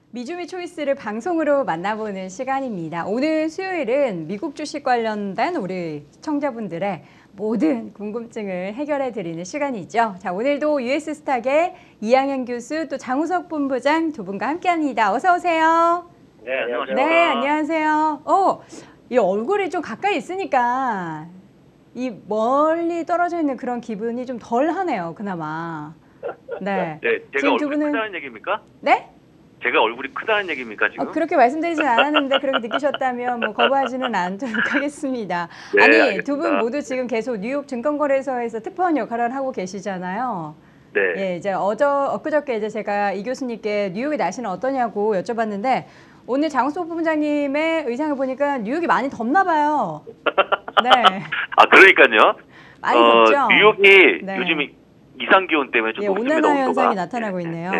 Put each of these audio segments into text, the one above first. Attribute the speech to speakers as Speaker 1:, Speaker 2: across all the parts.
Speaker 1: 미주미 초이스를 방송으로 만나보는 시간입니다. 오늘 수요일은 미국 주식 관련된 우리 시청자분들의 모든 궁금증을 해결해 드리는 시간이죠. 자, 오늘도 US스탁의 이양현 교수 또 장우석 본부장 두 분과 함께합니다. 어서 오세요.
Speaker 2: 네, 안녕하세요.
Speaker 1: 네, 안녕하세요. 이 얼굴이 좀 가까이 있으니까 이 멀리 떨어져 있는 그런 기분이 좀 덜 하네요, 그나마. 네.
Speaker 2: 네, 제가
Speaker 1: 지금
Speaker 2: 얼굴이 크다는 얘기입니까?
Speaker 1: 네?
Speaker 2: 제가 얼굴이 크다는 얘기입니까, 지금?
Speaker 1: 그렇게 말씀드리진 않았는데 그렇게 느끼셨다면 뭐 거부하지는 않도록 하겠습니다.
Speaker 2: 네,
Speaker 1: 아니,
Speaker 2: 알겠습니다.
Speaker 1: 두 분 모두 지금 계속 뉴욕 증권거래소에서 특파원 역할을 하고 계시잖아요.
Speaker 2: 네.
Speaker 1: 예, 이제 엊그저께 이제 제가 이 교수님께 뉴욕의 날씨는 어떠냐고 여쭤봤는데 오늘 장우석 본부장님의 의상을 보니까 뉴욕이 많이 덥나 봐요. 네.
Speaker 2: 아, 그러니까요.
Speaker 1: 많이 덥죠?
Speaker 2: 뉴욕이
Speaker 1: 네.
Speaker 2: 요즘 이상 기온 때문에 좀
Speaker 1: 예,
Speaker 2: 높습니다,
Speaker 1: 온난화
Speaker 2: 온도가.
Speaker 1: 현상이 나타나고 있네요.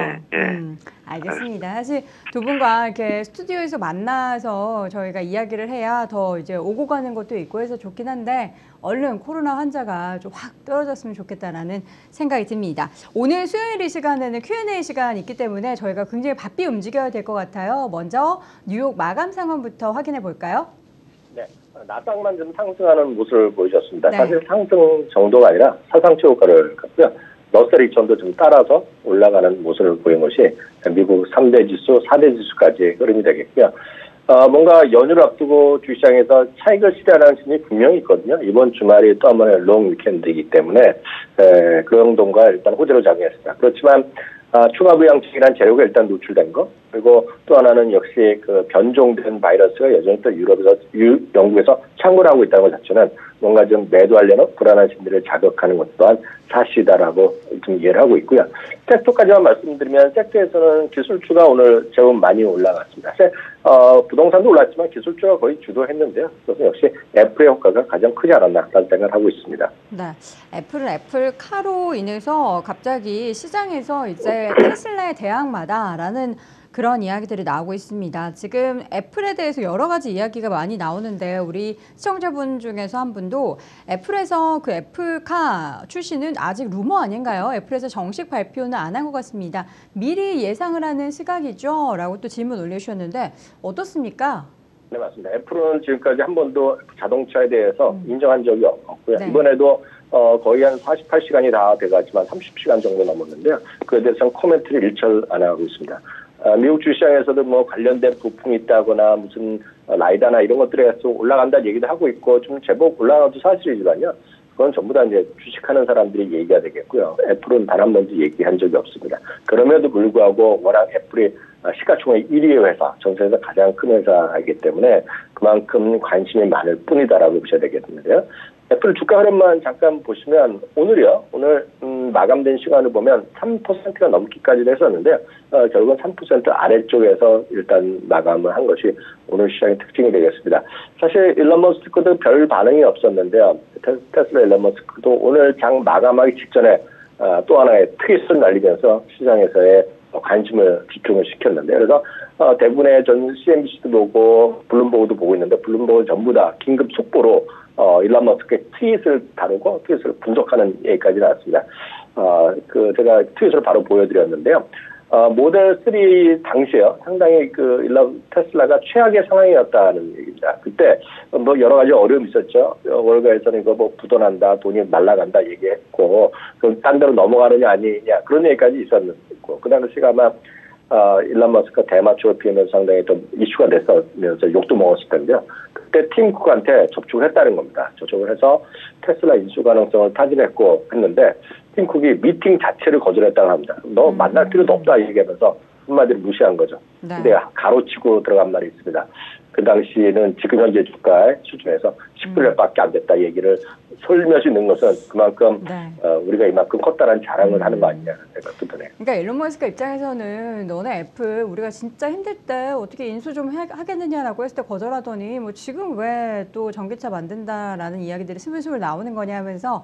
Speaker 1: 알겠습니다. 사실 두 분과 이렇게 스튜디오에서 만나서 저희가 이야기를 해야 더 이제 오고 가는 것도 있고 해서 좋긴 한데 얼른 코로나 환자가 좀 확 떨어졌으면 좋겠다라는 생각이 듭니다. 오늘 수요일 이 시간에는 Q&A 시간이 있기 때문에 저희가 굉장히 바삐 움직여야 될 것 같아요. 먼저 뉴욕 마감 상황부터 확인해 볼까요?
Speaker 3: 네, 나스닥만 좀 상승하는 모습을 보여줬습니다.
Speaker 1: 네.
Speaker 3: 사실 상승 정도가 아니라 사상치 효과를 갖고요. 러셀 2000도 좀 따라서 올라가는 모습을 보인 것이 미국 3대 지수, 4대 지수까지 흐름이 되겠고요. 뭔가 연휴를 앞두고 주시장에서 차익을 실현하는 신이 분명히 있거든요. 이번 주말이 또 한 번의 롱 위켄드이기 때문에 그 정도가 일단 호재로 작용했습니다. 그렇지만 추가 부양책이라는 재료가 일단 노출된 거, 그리고 또 하나는 역시 그 변종된 바이러스가 여전히 또 영국에서 창궐 하고 있다는 것 자체는 뭔가 좀 매도하려는 불안한 심리를 자극하는 것 또한 사실이다라고 좀 이해를 하고 있고요. 섹터까지만 말씀드리면 섹터에서는 기술주가 오늘 제법 많이 올라갔습니다. 사실 부동산도 올랐지만 기술주가 거의 주도했는데요. 그것은 역시 애플의 효과가 가장 크지 않았나라는 생각을 하고 있습니다.
Speaker 1: 네, 애플은 애플카로 인해서 갑자기 시장에서 이제 테슬라의 대항마다라는 그런 이야기들이 나오고 있습니다. 지금 애플에 대해서 여러 가지 이야기가 많이 나오는데 우리 시청자분 중에서 한 분도 애플에서 그 애플카 출시는 아직 루머 아닌가요? 애플에서 정식 발표는 안 한 것 같습니다. 미리 예상을 하는 시각이죠? 라고 또 질문 올려주셨는데 어떻습니까?
Speaker 3: 네, 맞습니다. 애플은 지금까지 한 번도 자동차에 대해서 인정한 적이 없고요.
Speaker 1: 네.
Speaker 3: 이번에도 거의 한 48시간이 다 돼가지만 30시간 정도 넘었는데요. 그에 대해서는 코멘트를 일절 안 하고 있습니다. 미국 주시장에서도 뭐 관련된 부품이 있다거나 무슨 라이다나 이런 것들에 대해서 올라간다는 얘기도 하고 있고 좀 제법 올라가도 사실이지만요. 그건 전부 다 이제 주식하는 사람들이 얘기가 되겠고요. 애플은 단 한 번도 얘기한 적이 없습니다. 그럼에도 불구하고 워낙 애플이 시가총액 1위 회사, 전 세계에서 가장 큰 회사이기 때문에 그만큼 관심이 많을 뿐이다라고 보셔야 되겠는데요. 애플 주가 흐름만 잠깐 보시면 오늘이요. 오늘 마감된 시간을 보면 3%가 넘기까지도 했었는데요. 결국은 3% 아래쪽에서 일단 마감을 한 것이 오늘 시장의 특징이 되겠습니다. 사실 일론 머스크도 별 반응이 없었는데요. 테슬라 일론 머스크도 오늘 장 마감하기 직전에 또 하나의 트윗을 날리면서 시장에서의 관심을 집중을 시켰는데 그래서 대부분의 전 CNBC도 보고 블룸버그도 보고 있는데 블룸버그는 전부 다 긴급 속보로 일론 머스크의 트윗을 다루고 트윗을 분석하는 얘기까지 나왔습니다. 제가 트윗을 바로 보여드렸는데요. 모델 3 당시에요. 상당히 테슬라가 최악의 상황이었다는 얘기입니다. 그때 뭐 여러 가지 어려움이 있었죠. 월가에서는 이거 뭐 부도난다, 돈이 날아간다 얘기했고, 그럼 딴 데로 넘어가느냐 아니냐 그런 얘기까지 있었고, 그 당시가 아마 일론 머스크가 대마초를 피우면서 상당히 좀 이슈가 됐으면서 욕도 먹었을 텐데요. 그때 팀 쿡한테 접촉을 했다는 겁니다. 접촉을 해서 테슬라 인수 가능성을 타진했고 했는데 팀 쿡이 미팅 자체를 거절했다고 합니다. 너 만날 필요도 없다 얘기하면서 한마디로 무시한 거죠.
Speaker 1: 네.
Speaker 3: 근데 가로치고 들어간 말이 있습니다. 그 당시에는 지금 현재 주가의 수준에서 10%밖에 안 됐다 얘기를 설명시 넣은 것은 그만큼
Speaker 1: 네.
Speaker 3: 우리가 이만큼 컸다는 자랑을 하는 거 아니냐는 생각도 드네요.
Speaker 1: 그러니까 일론 머스크 입장에서는 너네 애플 우리가 진짜 힘들 때 어떻게 인수 좀 하겠느냐라고 했을 때 거절하더니 뭐 지금 왜 또 전기차 만든다라는 이야기들이 스물스물 나오는 거냐 하면서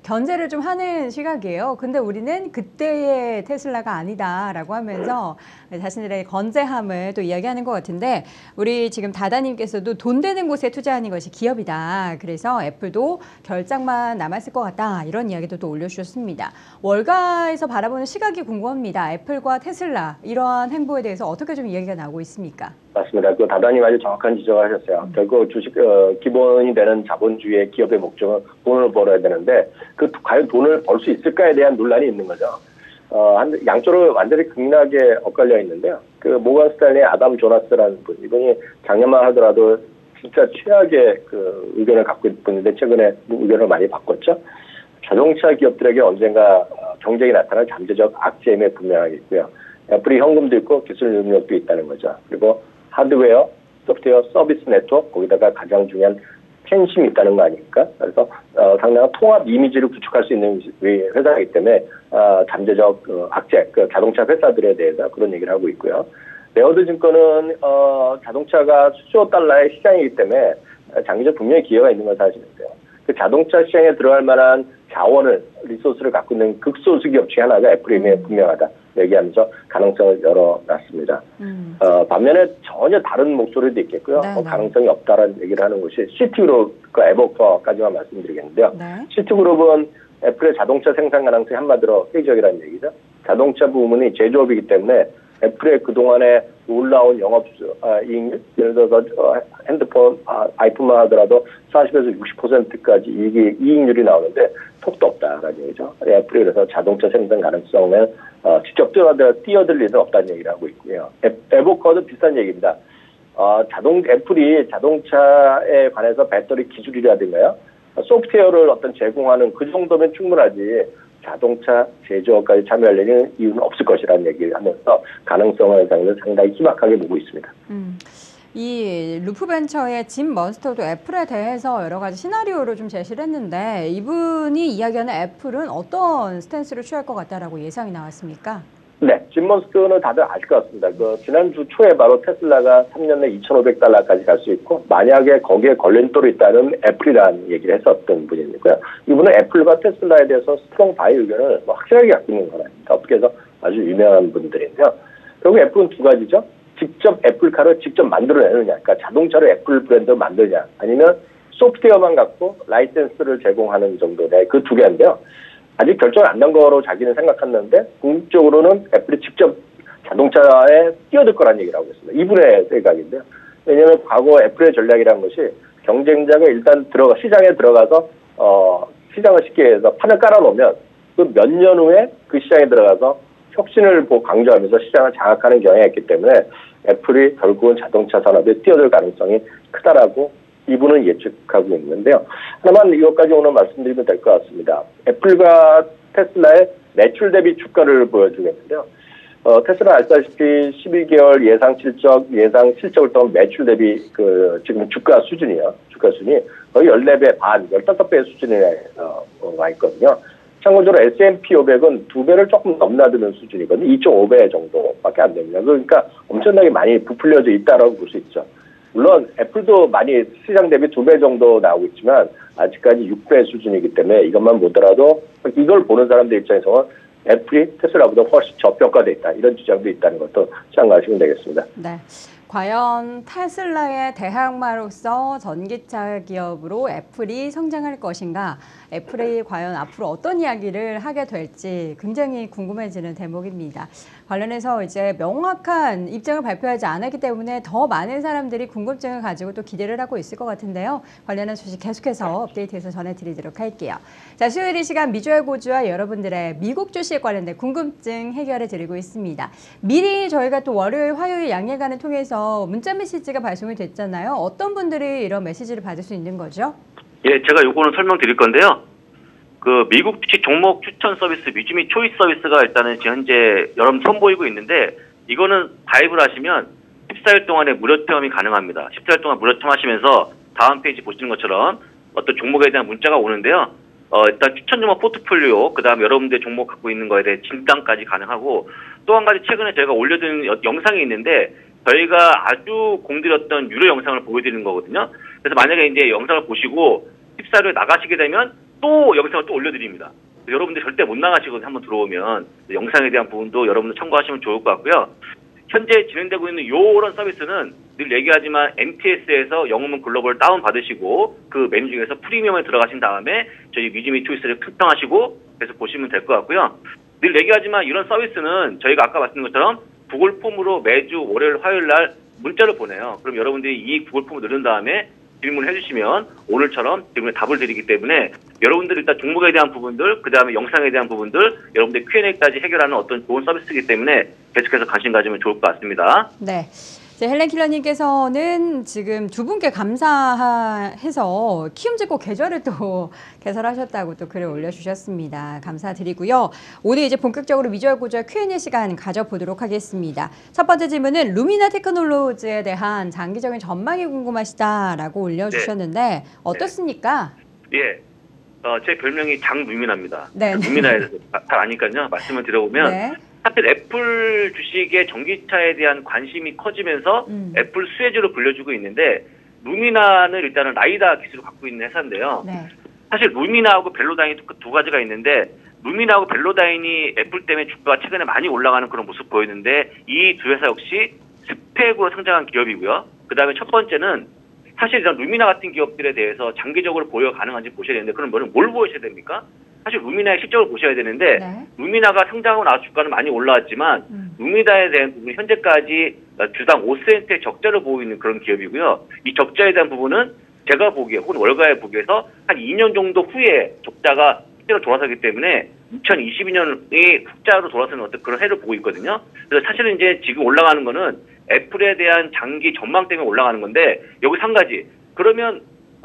Speaker 1: 견제를 좀 하는 시각이에요. 근데 우리는 그때의 테슬라가 아니다라고 하면서 자신들의 건재함을 또 이야기하는 것 같은데, 우리 지금 다다님께서도 돈 되는 곳에 투자하는 것이 기업이다. 그래서 애플도 결장만 남았을 것 같다. 이런 이야기도 또 올려주셨습니다. 월가에서 바라보는 시각이 궁금합니다. 애플과 테슬라 이러한 행보에 대해서 어떻게 좀 이야기가 나오고 있습니까?
Speaker 3: 맞습니다. 그 다다님 아주 정확한 지적을 하셨어요. 결국 주식 기본이 되는 자본주의의 기업의 목적은 돈을 벌어야 되는데 과연 돈을 벌 수 있을까에 대한 논란이 있는 거죠. 양쪽으로 완전히 극렬하게 엇갈려 있는데요. 그 모건 스탠리의 아담 조나스라는 분, 이분이 작년만 하더라도 진짜 최악의 그 의견을 갖고 있는 분인데 최근에 의견을 많이 바꿨죠. 자동차 기업들에게 언젠가 경쟁이 나타날 잠재적 악재임에 분명하겠고요. 애플이 현금도 있고 기술 능력도 있다는 거죠. 그리고 하드웨어, 소프트웨어, 서비스 네트워크, 거기다가 가장 중요한 팬심이 있다는 거 아닙니까? 그래서 상당한 통합 이미지를 구축할 수 있는 회사이기 때문에 잠재적 악재, 그 자동차 회사들에 대해서 그런 얘기를 하고 있고요. 레어드 증권은 자동차가 수조 달러의 시장이기 때문에 장기적 분명히 기회가 있는 건 사실인데요. 그 자동차 시장에 들어갈 만한 자원을, 리소스를 갖고 있는 극소수 기업 중에 하나가 애플임에 분명하다 얘기하면서 가능성을 열어놨습니다. 반면에 전혀 다른 목소리도 있겠고요.
Speaker 1: 네, 네.
Speaker 3: 가능성이 없다라는 얘기를 하는 것이 시티그룹, 그 에버커까지만 말씀드리겠는데요.
Speaker 1: 네.
Speaker 3: 시티그룹은 애플의 자동차 생산 가능성이 한마디로 회의적이라는 얘기죠. 자동차 부문이 제조업이기 때문에 애플의 그동안에 놀라운 영업 이익률, 예를 들어서 핸드폰, 아이폰만 하더라도 40에서 60%까지 이익률이 나오는데 톡도 없다라는 얘기죠. 애플이 그래서 자동차 생산 가능성을 직접 뛰어들 리는 없다는 얘기를 하고 있고요. 에버커도 비슷한 얘기입니다. 애플이 자동차에 관해서 배터리 기술이라든가요, 소프트웨어를 제공하는 그 정도면 충분하지 자동차 제조업까지 참여할 이유는 없을 것이라는 얘기를 하면서 가능성을 상당히 희박하게 보고 있습니다.
Speaker 1: 이 루프벤처의 짐 먼스터도 애플에 대해서 여러 가지 시나리오를 좀 제시를 했는데, 이분이 이야기하는 애플은 어떤 스탠스를 취할 것 같다라고 예상이 나왔습니까?
Speaker 3: 네, 짐 먼스터는 다들 아실 것 같습니다. 지난주 초에 바로 테슬라가 3년 내 $2,500까지 갈 수 있고, 만약에 거기에 걸림돌이 있다면 애플이라는 얘기를 했었던 분이고요. 이분은 애플과 테슬라에 대해서 스트롱 바이 의견을 확실하게 갖고 있는 사람입니다. 어떻게 해서 아주 유명한 분들인데요. 결국 애플은 두 가지죠. 직접 애플카를 직접 만들어내느냐, 그러니까 자동차를 애플 브랜드로 만들냐, 아니면 소프트웨어만 갖고 라이센스를 제공하는 정도의 그 두 개인데요. 아직 결정이 안 난 거로 자기는 생각했는데 궁극적으로는 애플이 직접 자동차에 뛰어들 거란 얘기를 하고 있습니다. 이분의 생각인데요. 왜냐하면 과거 애플의 전략이라는 것이 경쟁자가 일단 시장에 들어가서 시장을 쉽게 해서 판을 깔아놓으면 그 몇 년 후에 그 시장에 들어가서 혁신을 강조하면서 시장을 장악하는 경향이 있기 때문에 애플이 결국은 자동차 산업에 뛰어들 가능성이 크다라고 이분은 예측하고 있는데요. 하나만 이것까지 오늘 말씀드리면 될 것 같습니다. 애플과 테슬라의 매출 대비 주가를 보여주겠는데요. 테슬라 알다시피 12개월 예상 실적을 통한 매출 대비 지금 주가 순위 거의 14배 반, 15배 수준에 와 있거든요. 참고적으로 S&P 500은 2배를 조금 넘나드는 수준이거든요. 2.5배 정도밖에 안 됩니다. 그러니까 엄청나게 많이 부풀려져 있다라고 볼 수 있죠. 물론 애플도 많이 시장 대비 2배 정도 나오고 있지만 아직까지 6배 수준이기 때문에 이것만 보더라도 이걸 보는 사람들 입장에서는 애플이 테슬라보다 훨씬 저평가돼 있다, 이런 주장도 있다는 것도 참고하시면 되겠습니다.
Speaker 1: 네. 과연 테슬라의 대항마로서 전기차 기업으로 애플이 성장할 것인가, 애플이 과연 앞으로 어떤 이야기를 하게 될지 굉장히 궁금해지는 대목입니다. 관련해서 이제 명확한 입장을 발표하지 않았기 때문에 더 많은 사람들이 궁금증을 가지고 또 기대를 하고 있을 것 같은데요. 관련한 소식 계속해서 업데이트해서 전해드리도록 할게요. 자, 수요일 이 시간 미주알 고주와 여러분들의 미국 주식 관련된 궁금증 해결해 드리고 있습니다. 미리 저희가 또 월요일, 화요일 양일간을 통해서 문자 메시지가 발송이 됐잖아요. 어떤 분들이 이런 메시지를 받을 수 있는 거죠?
Speaker 2: 예, 제가 요거는 설명드릴 건데요. 미국 주식 종목 추천 서비스 미주미 초이스 서비스가 일단은 지금 현재 여러분 선보이고 있는데, 이거는 가입을 하시면 14일 동안의 무료 체험이 가능합니다. 14일 동안 무료 체험하시면서 다음 페이지 보시는 것처럼 어떤 종목에 대한 문자가 오는데요. 일단 추천 종목 포트폴리오, 그 다음 여러분들 종목 갖고 있는 거에 대해 진단까지 가능하고, 또 한 가지 최근에 저희가 올려둔 영상이 있는데, 저희가 아주 공들였던 유료 영상을 보여드리는 거거든요. 그래서 만약에 이제 영상을 보시고 14일에 나가시게 되면 또 영상을 또 올려드립니다. 여러분들 절대 못 나가시거든요. 한번 들어오면 영상에 대한 부분도 여러분들 참고하시면 좋을 것 같고요. 현재 진행되고 있는 이런 서비스는 늘 얘기하지만 MTS에서 영웅문 글로벌 다운 받으시고 그 메뉴 중에서 프리미엄에 들어가신 다음에 저희 뮤지미 초이스를 클릭하시고 계속 보시면 될 것 같고요. 늘 얘기하지만 이런 서비스는 저희가 아까 말씀드린 것처럼 구글 폼으로 매주 월요일 화요일 날 문자를 보내요. 그럼 여러분들이 이 구글 폼을 누른 다음에 질문을 해주시면 오늘처럼 질문에 답을 드리기 때문에 여러분들 일단 종목에 대한 부분들, 그 다음에 영상에 대한 부분들, 여러분들 Q&A까지 해결하는 어떤 좋은 서비스이기 때문에 계속해서 관심 가지면 좋을 것 같습니다.
Speaker 1: 네. 이제 헬렌 킬러님께서는 지금 두 분께 감사해서 키움증권 계좌를 또 개설하셨다고 또 글을 올려주셨습니다. 감사드리고요. 오늘 이제 본격적으로 위주얼 고주얼 Q&A 시간 가져보도록 하겠습니다. 첫 번째 질문은 루미나 테크놀로지에 대한 장기적인 전망이 궁금하시다라고 올려주셨는데 어떻습니까?
Speaker 2: 예. 제 별명이 장루미나입니다.
Speaker 1: 네.
Speaker 2: 루미나에 대해서 잘 아니까요. 말씀을 드려보면
Speaker 1: 네.
Speaker 2: 하필 애플 주식의 전기차에 대한 관심이 커지면서 애플 수혜주로 불려주고 있는데 루미나는 일단은 라이다 기술을 갖고 있는 회사인데요.
Speaker 1: 네.
Speaker 2: 사실 루미나하고 벨로다인이 두 가지가 있는데 루미나하고 벨로다인이 애플 때문에 주가가 최근에 많이 올라가는 그런 모습 보였는데 이 두 회사 역시 스펙으로 성장한 기업이고요. 그다음에 첫 번째는 사실 이런 루미나 같은 기업들에 대해서 장기적으로 보여 가능한지 보셔야 되는데 그럼 뭘 보셔야 됩니까? 사실 루미나의 실적을 보셔야 되는데
Speaker 1: 네.
Speaker 2: 루미나가 성장하고 나서 주가는 많이 올라왔지만 루미나에 대한 부분이 현재까지 주당 5센트의 적자를 보이고 있는 그런 기업이고요. 이 적자에 대한 부분은 제가 보기에 혹은 월가에 보기에서 한 2년 정도 후에 적자가 실제로 돌아서기 때문에 2022년이 흑자로 돌아서는 어떤 그런 해를 보고 있거든요. 그래서 사실은 이제 지금 올라가는 거는 애플에 대한 장기 전망 때문에 올라가는 건데 여기서 한 가지. 그러면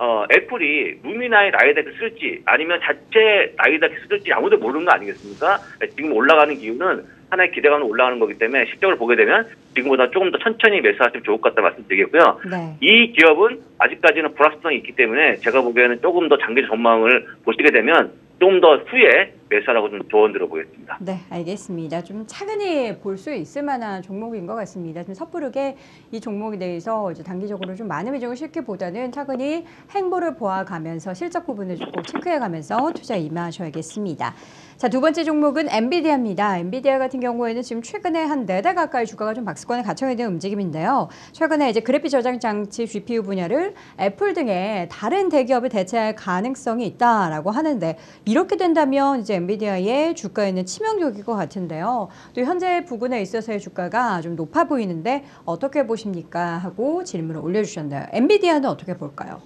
Speaker 2: 애플이 루미나의 라이다를 쓸지 아니면 자체 라이다를 쓸지 아무도 모르는 거 아니겠습니까? 지금 올라가는 기후는 하나의 기대감으로 올라가는 거기 때문에 실적을 보게 되면 지금보다 조금 더 천천히 매수하시면 좋을 것 같다 말씀드리겠고요.
Speaker 1: 네.
Speaker 2: 이 기업은 아직까지는 불확실성이 있기 때문에 제가 보기에는 조금 더 장기 전망을 보시게 되면 좀 더 후에 매수하라고 좀 조언 들어보겠습니다.
Speaker 1: 네, 알겠습니다. 좀 차근히 볼 수 있을 만한 종목인 것 같습니다. 좀 섣부르게 이 종목에 대해서 이제 단기적으로 좀 많은 비중을 싣기보다는 차근히 행보를 보아가면서 실적 부분을 꼭 체크해가면서 투자 임하셔야겠습니다. 자, 두 번째 종목은 엔비디아입니다. 엔비디아 같은 경우에는 지금 최근에 한 4달 가까이 주가가 좀 박스권에 갇혀 있는 움직임인데요. 최근에 이제 그래픽 저장 장치 GPU 분야를 애플 등의 다른 대기업을 대체할 가능성이 있다라고 하는데 이렇게 된다면 이제 엔비디아의 주가에는 치명적일 것 같은데요. 또 현재 부분에 있어서의 주가가 좀 높아 보이는데 어떻게 보십니까? 하고 질문을 올려주셨나요? 엔비디아는 어떻게 볼까요?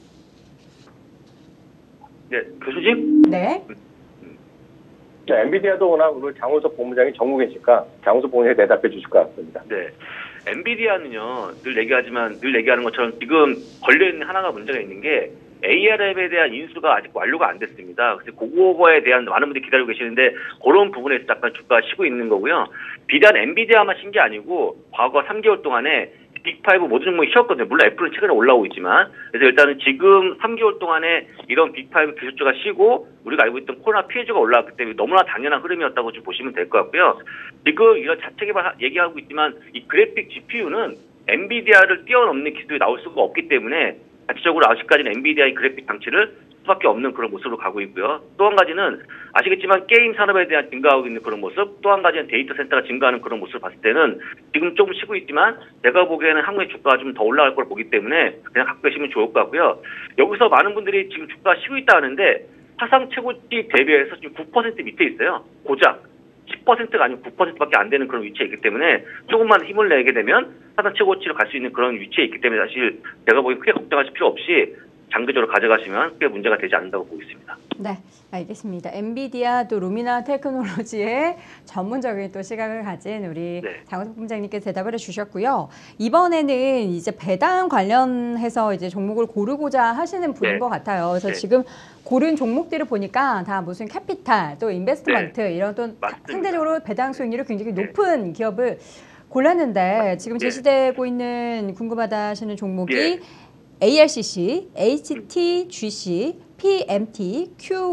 Speaker 2: 네, 교수님?
Speaker 1: 네.
Speaker 3: 자, 엔비디아도 워낙 오늘 장우석 본부장이 전국이니까 장우석 본부장이 대답해 주실 것 같습니다.
Speaker 2: 네. 엔비디아는요, 늘 얘기하는 것처럼 지금 걸려있는 하나가 문제가 있는 게 ARM에 대한 인수가 아직 완료가 안 됐습니다. 그래서 그거에 대한 많은 분들이 기다리고 계시는데 그런 부분에서 약간 주가가 쉬고 있는 거고요. 비단 엔비디아만 쉰 게 아니고 과거 3개월 동안에 빅5 모든 종목이 쉬었거든요. 물론 애플은 최근에 올라오고 있지만. 그래서 일단은 지금 3개월 동안에 이런 빅5 기술주가 쉬고 우리가 알고 있던 코로나 피해주가 올라왔기 때문에 너무나 당연한 흐름이었다고 좀 보시면 될 것 같고요. 지금 이런 자체 개발 얘기하고 있지만 이 그래픽 GPU는 엔비디아를 뛰어넘는 기술이 나올 수가 없기 때문에 자체적으로 아직까지는 엔비디아의 그래픽 장치를 수밖에 없는 그런 모습으로 가고 있고요. 또 한 가지는 아시겠지만 게임 산업에 대한 증가하고 있는 그런 모습, 또 한 가지는 데이터 센터가 증가하는 그런 모습을 봤을 때는 지금 조금 쉬고 있지만 제가 보기에는 한국의 주가가 좀 더 올라갈 걸 보기 때문에 그냥 갖고 계시면 좋을 것 같고요. 여기서 많은 분들이 지금 주가가 쉬고 있다 하는데 사상 최고치 대비해서 지금 9% 밑에 있어요. 고작 10%가 아니고 9%밖에 안 되는 그런 위치에 있기 때문에 조금만 힘을 내게 되면 사상 최고치로 갈 수 있는 그런 위치에 있기 때문에 사실 제가 보기엔 크게 걱정하실 필요 없이 장기적으로 가져가시면 크게 문제가 되지 않는다고 보고 있습니다.
Speaker 1: 네, 알겠습니다. 엔비디아 또 루미나 테크놀로지의 전문적인 또 시각을 가진 우리 장우석 본부장님께서 대답을 해주셨고요. 이번에는 이제 배당 관련해서 이제 종목을 고르고자 하시는 분인 것 같아요. 그래서 지금 고른 종목들을 보니까 다 무슨 캐피탈 또 인베스트먼트 이런 또 상대적으로 배당 수익률이 굉장히 높은 기업을 골랐는데 지금 제시되고 있는 궁금하다 하시는 종목이 ARCC, HTGC, PMT,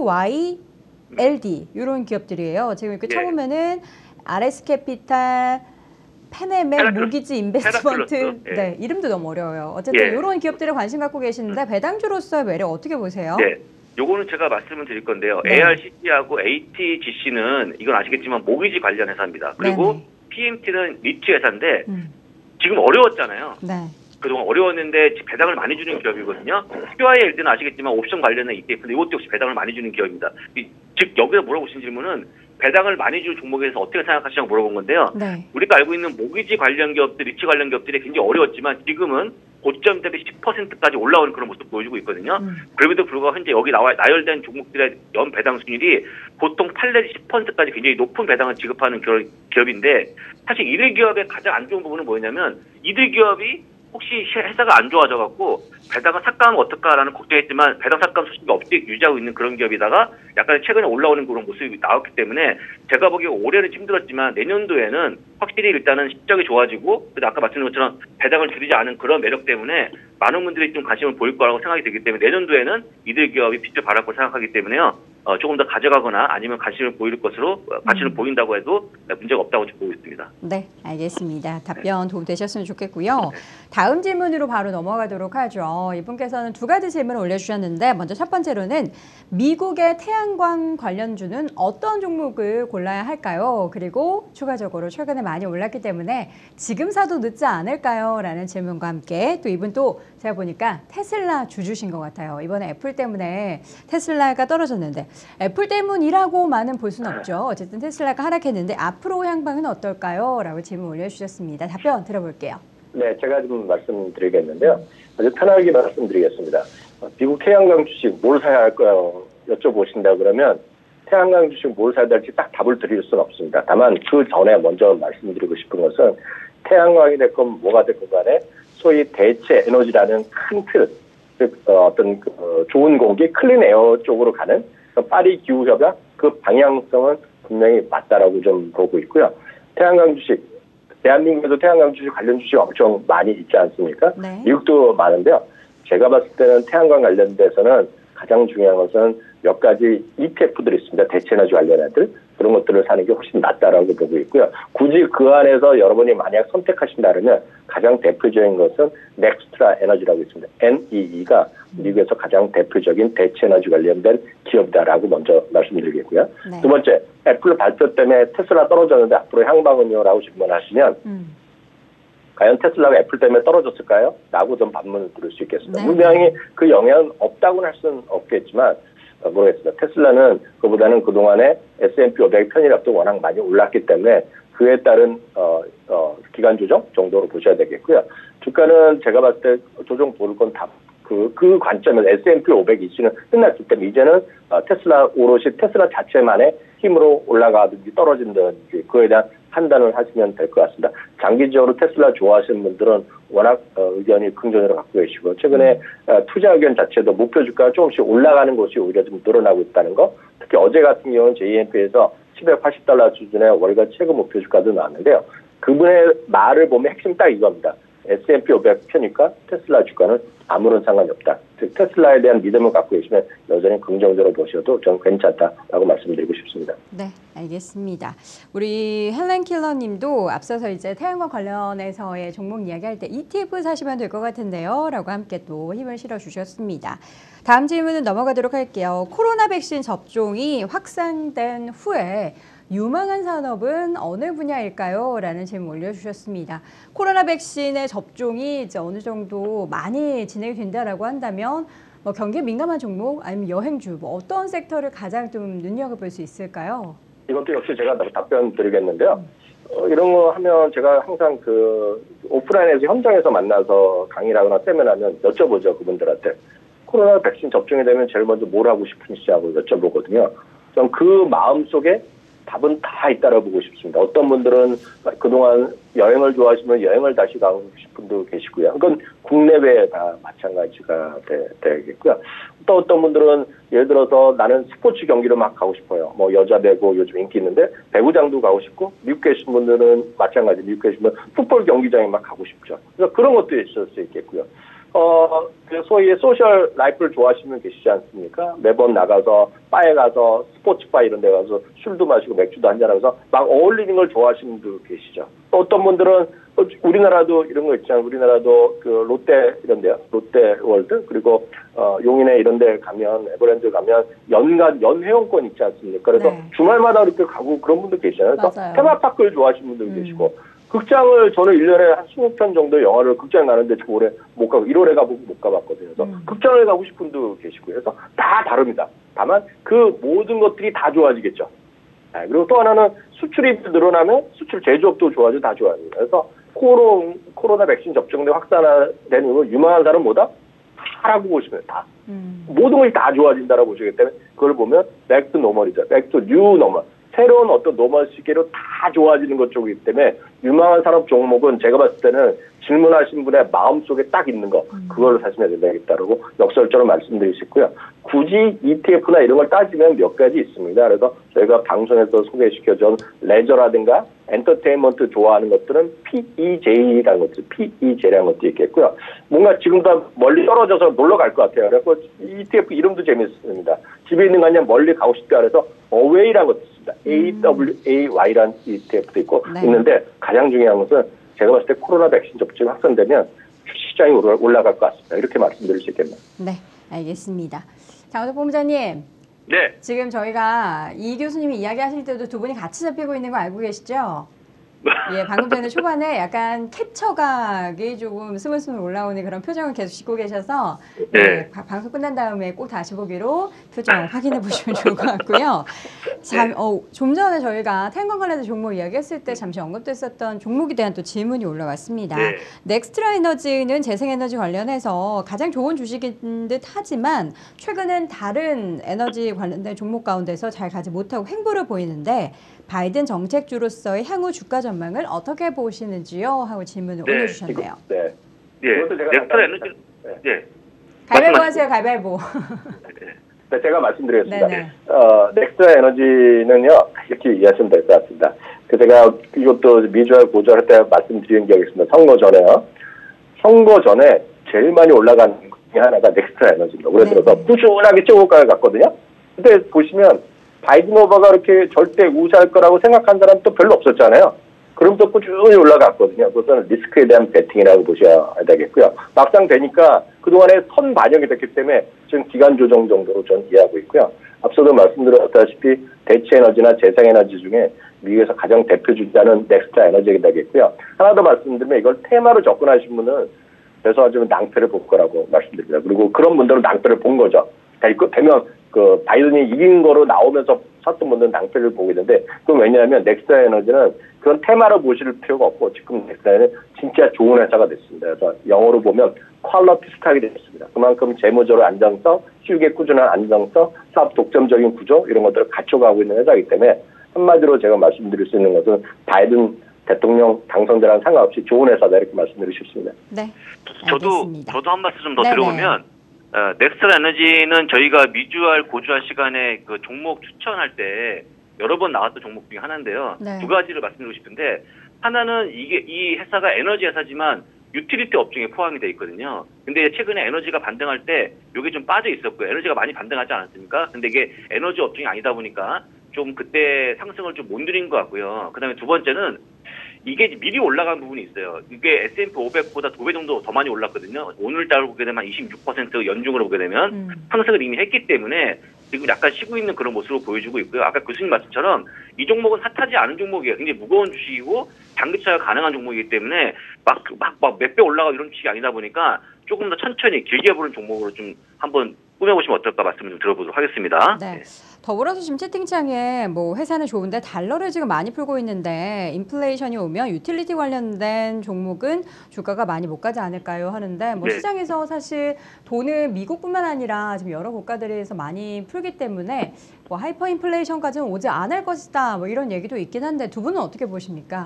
Speaker 1: QYLD 이런 기업들이에요. 지금 이렇게 쳐보면은 RS캐피탈, 페네맥, 모기지 인베스트먼트, 이름도 너무 어려워요. 어쨌든 이런 기업들에 관심 갖고 계시는데 배당주로서의 매력 어떻게 보세요?
Speaker 2: 네. 요거는 제가 말씀을 드릴 건데요.
Speaker 1: 네.
Speaker 2: ARCC하고 ATGC는 이건 아시겠지만 모기지 관련 회사입니다. 그리고
Speaker 1: 네네.
Speaker 2: PMT는 리츠 회사인데 지금 어려웠잖아요.
Speaker 1: 네.
Speaker 2: 그동안 어려웠는데 배당을 많이 주는 기업이거든요. QI의 일대는 아시겠지만 옵션 관련된 ETF인데 이것도 역시 배당을 많이 주는 기업입니다. 즉 여기서 물어보신 질문은 배당을 많이 줄 종목에 대해서 어떻게 생각하시냐고 물어본 건데요.
Speaker 1: 네.
Speaker 2: 우리가 알고 있는 모기지 관련 기업들, 리츠 관련 기업들이 굉장히 어려웠지만 지금은 고점 대비 10%까지 올라오는 그런 모습 보여주고 있거든요. 그럼에도 불구하고 현재 여기 나열된 종목들의 연 배당 수익률이 보통 8 내지 10%까지 굉장히 높은 배당을 지급하는 기업인데 사실 이들 기업의 가장 안 좋은 부분은 뭐냐면 이들 기업이 혹시 회사가 안 좋아져갖고 배당을 삭감하면 어떨까라는 걱정했지만 배당 삭감 소식이 없이 유지하고 있는 그런 기업이다가 약간 최근에 올라오는 그런 모습이 나왔기 때문에 제가 보기에 올해는 힘들었지만 내년도에는 확실히 일단은 실적이 좋아지고 아까 말씀드린 것처럼 배당을 줄이지 않은 그런 매력 때문에 많은 분들이 좀 관심을 보일 거라고 생각이 되기 때문에 내년도에는 이들 기업이 빛을 발할 거라고 생각하기 때문에요. 조금 더 가져가거나 아니면 관심을 보일 것으로 관심을 보인다고 해도 문제가 없다고 보고 있습니다.
Speaker 1: 네, 알겠습니다. 답변 도움 되셨으면 좋겠고요. 다음 질문으로 바로 넘어가도록 하죠. 이분께서는 두 가지 질문을 올려주셨는데 먼저 첫 번째로는 미국의 태양광 관련주는 어떤 종목을 골라야 할까요? 그리고 추가적으로 최근에 많이 올랐기 때문에 지금 사도 늦지 않을까요? 라는 질문과 함께 또 이분 또 제가 보니까 테슬라 주주신 것 같아요. 이번에 애플 때문에 테슬라가 떨어졌는데 애플 때문이라고만은 볼 수는 없죠. 어쨌든 테슬라가 하락했는데 앞으로 향방은 어떨까요? 라고 질문 올려주셨습니다. 답변 들어볼게요.
Speaker 3: 네, 제가 좀 말씀드리겠는데요. 아주 편하게 말씀드리겠습니다. 미국 태양광 주식 뭘 사야 할까요? 여쭤보신다 그러면 태양광 주식 뭘 사야 될지 딱 답을 드릴 수는 없습니다. 다만 그 전에 먼저 말씀드리고 싶은 것은 태양광이 됐건 뭐가 됐건 간에 소위 대체 에너지라는 큰 틀, 즉 어떤 좋은 공기, 클린 에어 쪽으로 가는 파리 기후협약 그 방향성은 분명히 맞다라고 좀 보고 있고요. 태양광 주식, 대한민국에도 태양광 주식 관련 주식 엄청 많이 있지 않습니까?
Speaker 1: 네.
Speaker 3: 미국도 많은데요. 제가 봤을 때는 태양광 관련돼서는 가장 중요한 것은 몇 가지 ETF들이 있습니다. 대체에너지 관련 애들. 그런 것들을 사는 게 훨씬 낫다라고 보고 있고요. 굳이 그 안에서 여러분이 만약 선택하신다면 가장 대표적인 것은 넥스트라 에너지라고 있습니다. NEE가 미국에서 가장 대표적인 대체에너지 관련된 기업이다라고 먼저 말씀드리겠고요.
Speaker 1: 네.
Speaker 3: 두 번째, 애플 발표 때문에 테슬라 떨어졌는데 앞으로 향방은요라고 질문하시면 과연 테슬라가 애플 때문에 떨어졌을까요? 라고 좀 반문을 들을 수 있겠습니다.
Speaker 1: 네.
Speaker 3: 분명히 그 영향은 없다고는 할 수는 없겠지만 모르겠습니다. 테슬라는 그보다는 그동안에 S&P 500 편입값도 워낙 많이 올랐기 때문에 그에 따른 기간 조정 정도로 보셔야 되겠고요. 주가는 제가 봤을 때 조정 보를 건 다 그 관점에서 S&P 500 이슈는 끝났기 때문에 이제는 테슬라 오롯이 테슬라 자체만의 힘으로 올라가든지 떨어진다든지 그에 대한 판단을 하시면 될 것 같습니다. 장기적으로 테슬라 좋아하시는 분들은 워낙 의견이 긍정적으로 갖고 계시고 최근에 투자 의견 자체도 목표 주가가 조금씩 올라가는 곳이 오히려 좀 늘어나고 있다는 거. 특히 어제 같은 경우는 JMP에서 $780 수준의 월가 최고 목표 주가도 나왔는데요. 그분의 말을 보면 핵심 딱 이겁니다. S&P 500 편입과 테슬라 주가는 아무런 상관이 없다. 즉 테슬라에 대한 믿음을 갖고 계시면 여전히 긍정적으로 보셔도 좀 괜찮다라고 말씀드리고 싶습니다.
Speaker 1: 네, 알겠습니다. 우리 헬렌 킬러님도 앞서서 이제 태양광 관련해서의 종목 이야기할 때 ETF 사시면 될 것 같은데요, 라고 함께 또 힘을 실어 주셨습니다. 다음 질문은 넘어가도록 할게요. 코로나 백신 접종이 확산된 후에 유망한 산업은 어느 분야일까요? 라는 질문 올려주셨습니다. 코로나 백신의 접종이 이제 어느 정도 많이 진행이 된다라고 한다면 뭐 경기에 민감한 종목 아니면 여행주 뭐 어떤 섹터를 가장 좀 눈여겨볼 수 있을까요?
Speaker 3: 이것도 역시 제가 답변 드리겠는데요. 이런 거 하면 제가 항상 오프라인에서 현장에서 만나서 강의를 하거나 세미나하면 여쭤보죠. 그분들한테. 코로나 백신 접종이 되면 제일 먼저 뭘 하고 싶으시지 하고 여쭤보거든요. 전 그 마음속에 답은 다 있다라고 보고 싶습니다. 어떤 분들은 그동안 여행을 좋아하시면 여행을 다시 가고 싶은 분도 계시고요. 그건 국내외 다 마찬가지가 되겠고요. 또 어떤 분들은 예를 들어서 나는 스포츠 경기를 막 가고 싶어요. 뭐 여자 배구 요즘 인기 있는데 배구장도 가고 싶고 미국 계신 분들은 마찬가지 미국 계신 분은 풋볼 경기장에 막 가고 싶죠. 그래서 그런 것도 있을 수 있겠고요. 소위 소셜 라이프를 좋아하시는 분 계시지 않습니까? 매번 나가서 바에 가서 스포츠 바 이런 데 가서 술도 마시고 맥주도 한잔하면서 막 어울리는 걸 좋아하시는 분도 계시죠. 어떤 분들은 우리나라도 이런 거 있잖아요. 우리나라도 그 롯데 이런데요. 롯데월드 그리고 용인에 이런데 가면 에버랜드 가면 연간 연회원권 있지 않습니까? 그래서
Speaker 1: 네.
Speaker 3: 주말마다 이렇게 가고 그런 분들 계시잖아요. 그래서
Speaker 1: 맞아요.
Speaker 3: 테마파크를 좋아하시는 분들 계시고 극장을 저는 1년에 한 20편 정도 영화를 극장 가는데 저 올해 못 가고 1월에 가보고 못 가봤거든요. 그래서 극장을 가고 싶은 분도 계시고요. 그래서 다 다릅니다. 다만 그 모든 것들이 다 좋아지겠죠. 그리고 또 하나는 수출이 늘어나면 수출 제조업도 좋아지고 다 좋아집니다. 그래서 코로나 백신 접종돼 확산된 이후 유망한 사람 뭐다? 다라고 보시면 다. 모든 것이 다 좋아진다라고 보시기 때문에 그걸 보면 back to normal이죠. back to new normal. 새로운 어떤 노멀 시기로 다 좋아지는 것 쪽이기 때문에 유망한 산업 종목은 제가 봤을 때는 질문하신 분의 마음속에 딱 있는 거 그걸로 사시면 되겠다라고 역설적으로 말씀드릴 수 있고요. 굳이 ETF나 이런 걸 따지면 몇 가지 있습니다. 그래서 저희가 방송에서 소개시켜준 레저라든가 엔터테인먼트 좋아하는 것들은 PEJ라는 것들, PEJ라는 것도 있겠고요. 뭔가 지금도 멀리 떨어져서 놀러 갈 것 같아요. 그래서 ETF 이름도 재밌습니다. 집에 있는 거 아니라 멀리 가고 싶다 그래서 어웨이라는 것도 있습니다. AWAY라는 ETF도 있고
Speaker 1: 네.
Speaker 3: 있는데 가장 중요한 것은 제가 봤을 때 코로나 백신 접종이 확산되면 시장이 올라갈 것 같습니다. 이렇게 말씀드릴 수 있겠네요.
Speaker 1: 네, 알겠습니다. 장호석 본부장님,
Speaker 2: 네.
Speaker 1: 지금 저희가 이 교수님이 이야기하실 때도 두 분이 같이 잡히고 있는 거 알고 계시죠? 예, 방금 전에 초반에 약간 캡처각이 조금 스물스물 올라오는 그런 표정을 계속 짓고 계셔서
Speaker 2: 네.
Speaker 1: 방송 끝난 다음에 꼭 다시 보기로 표정 확인해 보시면 좋을 것 같고요. 좀 전에 저희가 태양광 관련된 종목 이야기했을 때 잠시 언급됐었던 종목에 대한 또 질문이 올라왔습니다.
Speaker 2: 네.
Speaker 1: 넥스트라 에너지는 재생에너지 관련해서 가장 좋은 주식인 듯 하지만 최근은 다른 에너지 관련된 종목 가운데서 잘 가지 못하고 횡보를 보이는데 바이든 정책주로서의 향후 주가 전망을 어떻게 보시는지요? 하고 질문을
Speaker 2: 네.
Speaker 1: 올려주셨네요.
Speaker 3: 네.
Speaker 2: 예.
Speaker 3: 그것도 제가
Speaker 2: 넥스트라 에너지.
Speaker 3: 네.
Speaker 2: 예.
Speaker 1: 가위바위보 하세요, 가위바위보.
Speaker 3: 네, 제가 말씀드리겠습니다.
Speaker 1: 네네.
Speaker 3: 넥스트라 에너지는요, 이렇게 이해하시면 될 것 같습니다. 제가 이것도 미주알 고주할 때 말씀드린 기억이 있습니다. 선거 전에요. 선거 전에 제일 많이 올라간 것 중에 하나가 넥스트라 에너지입니다. 올해 들어서 꾸준하게 쭉가가 갔거든요. 근데 보시면 바이든 오바가 이렇게 절대 우세할 거라고 생각한 사람도 별로 없었잖아요. 그럼 또 꾸준히 올라갔거든요. 그것은 리스크에 대한 베팅이라고 보셔야 되겠고요. 막상 되니까 그동안에 선 반영이 됐기 때문에 지금 기간 조정 정도로 저는 이해하고 있고요. 앞서도 말씀드렸다시피 대체 에너지나 재생 에너지 중에 미국에서 가장 대표 주자는 넥스트라 에너지가 되겠고요. 하나 더 말씀드리면 이걸 테마로 접근하신 분은 죄송하지만 낭패를 볼 거라고 말씀드립니다. 그리고 그런 분들은 낭패를 본 거죠. 이거 되면 그 바이든이 이긴 거로 나오면서 샀던 분들은 낭패를 보게 되는데 그건 왜냐하면 넥스트라 에너지는 그런 테마로 보실 필요가 없고 지금 넥스트라는 진짜 좋은 회사가 됐습니다. 그래서 영어로 보면 퀄러티 스탁이 됐습니다. 그만큼 재무적으로 안정성, 수익의 꾸준한 안정성, 사업 독점적인 구조 이런 것들을 갖춰가고 있는 회사이기 때문에 한마디로 제가 말씀드릴 수 있는 것은 바이든 대통령 당선자랑 상관없이 좋은 회사다 이렇게 말씀드리고 싶습니다.
Speaker 1: 네,
Speaker 2: 저도 한 말씀 좀 더 들어보면 넥스트라 에너지는 저희가 미주알 고주알 시간에 그 종목 추천할 때 여러 번 나왔던 종목 중에 하나인데요.
Speaker 1: 네.
Speaker 2: 두 가지를 말씀드리고 싶은데 하나는 이 회사가 에너지 회사지만 유틸리티 업종에 포함이 돼 있거든요. 근데 최근에 에너지가 반등할 때 이게 좀 빠져 있었고요. 에너지가 많이 반등하지 않았습니까? 근데 이게 에너지 업종이 아니다 보니까 좀 그때 상승을 좀 못 누린 것 같고요. 그다음에 두 번째는 이게 미리 올라간 부분이 있어요. 이게 S&P 500보다 2배 정도 더 많이 올랐거든요. 오늘따라 보게 되면 26% 연중으로 보게 되면 상승을 이미 했기 때문에 지금 약간 쉬고 있는 그런 모습으로 보여주고 있고요. 아까 교수님 말씀처럼 이 종목은 핫하지 않은 종목이에요. 굉장히 무거운 주식이고 장기차가 가능한 종목이기 때문에 막 몇 배 올라가고 이런 주식이 아니다 보니까 조금 더 천천히 길게 보는 종목으로 좀 한번 꾸며보시면 어떨까 말씀을 좀 들어보도록 하겠습니다.
Speaker 1: 네. 더불어서 지금 채팅창에 뭐 회사는 좋은데 달러를 지금 많이 풀고 있는데 인플레이션이 오면 유틸리티 관련된 종목은 주가가 많이 못 가지 않을까요 하는데 뭐
Speaker 2: 네.
Speaker 1: 시장에서 사실 돈을 미국뿐만 아니라 지금 여러 국가들에서 많이 풀기 때문에 뭐 하이퍼 인플레이션까지는 오지 않을 것이다 뭐 이런 얘기도 있긴 한데 두 분은 어떻게 보십니까?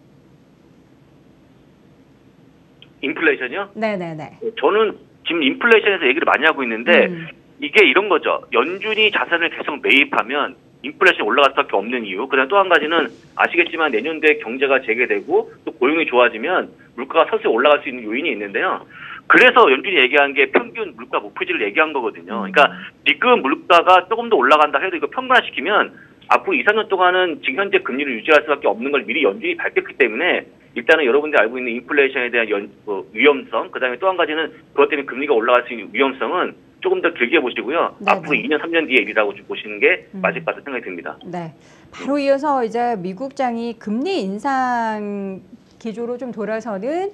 Speaker 2: 인플레이션이요?
Speaker 1: 네네네.
Speaker 2: 저는 지금 인플레이션에서 얘기를 많이 하고 있는데 이게 이런 거죠. 연준이 자산을 계속 매입하면 인플레이션이 올라갈 수밖에 없는 이유. 그다음 또 한 가지는 아시겠지만 내년도에 경제가 재개되고 또 고용이 좋아지면 물가가 서서히 올라갈 수 있는 요인이 있는데요. 그래서 연준이 얘기한 게 평균 물가 목표치를 얘기한 거거든요. 그러니까 지금 물가가 조금 더 올라간다 해도 이거 평균화시키면 앞으로 2, 3년 동안은 지금 현재 금리를 유지할 수밖에 없는 걸 미리 연준이 밝혔기 때문에 일단은 여러분들이 알고 있는 인플레이션에 대한 위험성, 그다음에 또 한 가지는 그것 때문에 금리가 올라갈 수 있는 위험성은 조금 더 길게 보시고요.
Speaker 1: 네네.
Speaker 2: 앞으로 2년, 3년 뒤의 일이라고 보시는 게 맞을 것 같다는 생각이 듭니다.
Speaker 1: 네. 바로 이어서 이제 미국장이 금리 인상 기조로 좀 돌아서는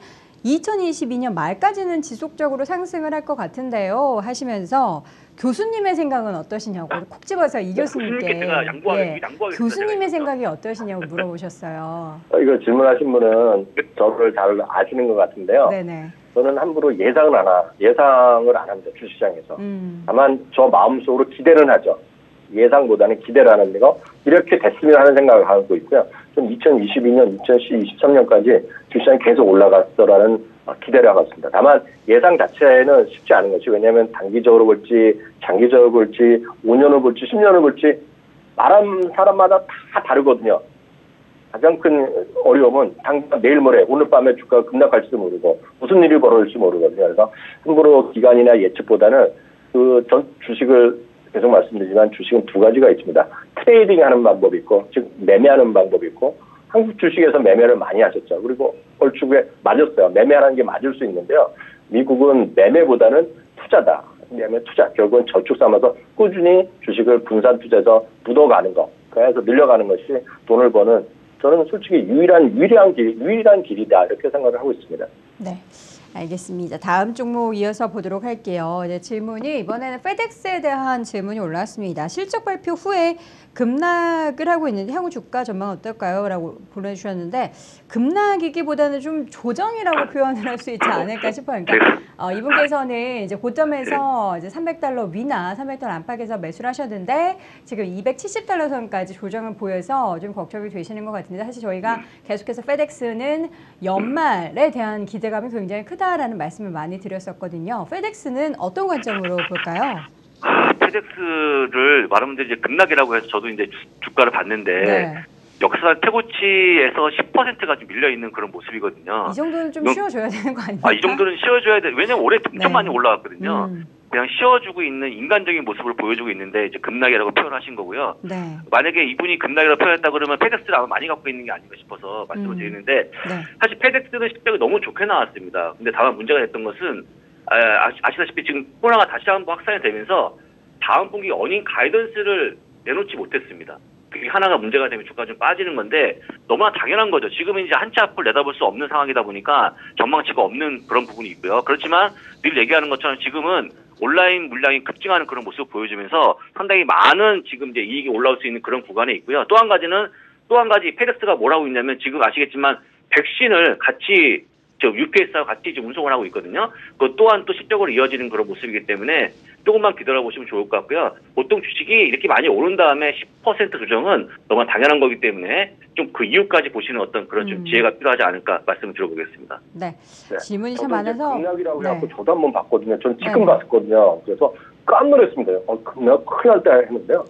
Speaker 1: 2022년 말까지는 지속적으로 상승을 할 것 같은데요. 하시면서 교수님의 생각은 어떠시냐고 콕 집어서 이 교수님께
Speaker 2: 제가 양보하겠습니다.
Speaker 1: 교수님의 생각이 어떠시냐고 물어보셨어요.
Speaker 3: 이거 질문하신 분은 저를 잘 아시는 것 같은데요.
Speaker 1: 네네.
Speaker 3: 저는 함부로 예상을 안 합니다. 주시장에서. 다만 저 마음속으로 기대는 하죠. 예상보다는 기대를 하는 거 이렇게 됐으면 하는 생각을 갖고 있고요. 좀 2022년, 2023년까지 주시장이 계속 올라갔더라는 기대를 하고 있습니다. 다만 예상 자체는 쉽지 않은 것이 왜냐하면 단기적으로 볼지 장기적으로 볼지 5년을 볼지 10년을 볼지 말하는 사람마다 다 다르거든요. 가장 큰 어려움은 당장 내일 모레 오늘 밤에 주가가 급락할지도 모르고 무슨 일이 벌어질지 모르거든요. 그래서 함부로 기간이나 예측보다는 전 주식을 계속 말씀드리지만 주식은 두 가지가 있습니다. 트레이딩하는 방법이 있고 즉 매매하는 방법이 있고 한국 주식에서 매매를 많이 하셨죠. 그리고 얼추에 맞았어요. 매매하는 게 맞을 수 있는데요. 미국은 매매보다는 투자다. 왜냐하면 결국은 저축 삼아서 꾸준히 주식을 분산 투자해서 묻어가는 거. 그래서 늘려가는 것이 돈을 버는 저는 솔직히 유일한 길이다 이렇게 생각을 하고 있습니다.
Speaker 1: 네, 알겠습니다. 다음 종목 이어서 보도록 할게요. 이제 질문이 이번에는 페덱스에 대한 질문이 올라왔습니다. 실적 발표 후에 급락을 하고 있는데 향후 주가 전망 어떨까요? 라고 보내주셨는데 급락이기보다는 좀 조정이라고 표현을 할 수 있지 않을까 싶어요. 그러니까 이분께서는 이제 고점에서 이제 300달러 위나 300달러 안팎에서 매수를 하셨는데 지금 270달러 선까지 조정을 보여서 좀 걱정이 되시는 것 같은데 사실 저희가 계속해서 페덱스는 연말에 대한 기대감이 굉장히 크다라는 말씀을 많이 드렸었거든요. 페덱스는 어떤 관점으로 볼까요?
Speaker 2: 페덱스를 말하면 이제 급락이라고 해서 저도 이제 주가를 봤는데
Speaker 1: 네.
Speaker 2: 역사상 최고치에서 10%가 좀 밀려 있는 그런 모습이거든요.
Speaker 1: 이 정도는 좀 쉬어줘야 되는 거 아닙니까?
Speaker 2: 이 정도는 쉬어줘야 돼. 왜냐면 올해 엄청
Speaker 1: 네.
Speaker 2: 많이 올라왔거든요. 그냥 쉬어주고 있는 인간적인 모습을 보여주고 있는데 이제 급락이라고 표현하신 거고요.
Speaker 1: 네.
Speaker 2: 만약에 이분이 급락이라고 표현했다 그러면 페덱스를 아마 많이 갖고 있는 게 아닌가 싶어서 말씀을 드리는데
Speaker 1: 네.
Speaker 2: 사실 페덱스는 실적이 너무 좋게 나왔습니다. 근데 다만 문제가 됐던 것은 아시다시피 지금 코로나가 다시 한번 확산이 되면서 다음 분기 어닝 가이던스를 내놓지 못했습니다. 그게 하나가 문제가 되면 주가가 좀 빠지는 건데 너무나 당연한 거죠. 지금은 이제 한치 앞을 내다볼 수 없는 상황이다 보니까 전망치가 없는 그런 부분이 있고요. 그렇지만 늘 얘기하는 것처럼 지금은 온라인 물량이 급증하는 그런 모습을 보여주면서 상당히 많은 지금 이제 이익이 올라올 수 있는 그런 구간에 있고요. 또 한 가지 페덱스가 뭘 하고 있냐면 지금 아시겠지만 백신을 같이 UPS하고 같이 좀 운송을 하고 있거든요. 그것 또한 또 실적으로 이어지는 그런 모습이기 때문에 조금만 기다려보시면 좋을 것 같고요. 보통 주식이 이렇게 많이 오른 다음에 10% 조정은 너무 당연한 거기 때문에 좀 그 이유까지 보시는 어떤 그런 좀 지혜가 필요하지 않을까 말씀을 드려보겠습니다.
Speaker 1: 네. 질문이 참 많아서.
Speaker 3: 급락이라고 해갖고 저도 한번 봤거든요. 전 지금 봤거든요. 그래서 깜놀했습니다. 급락 큰일 날 때 했는데요.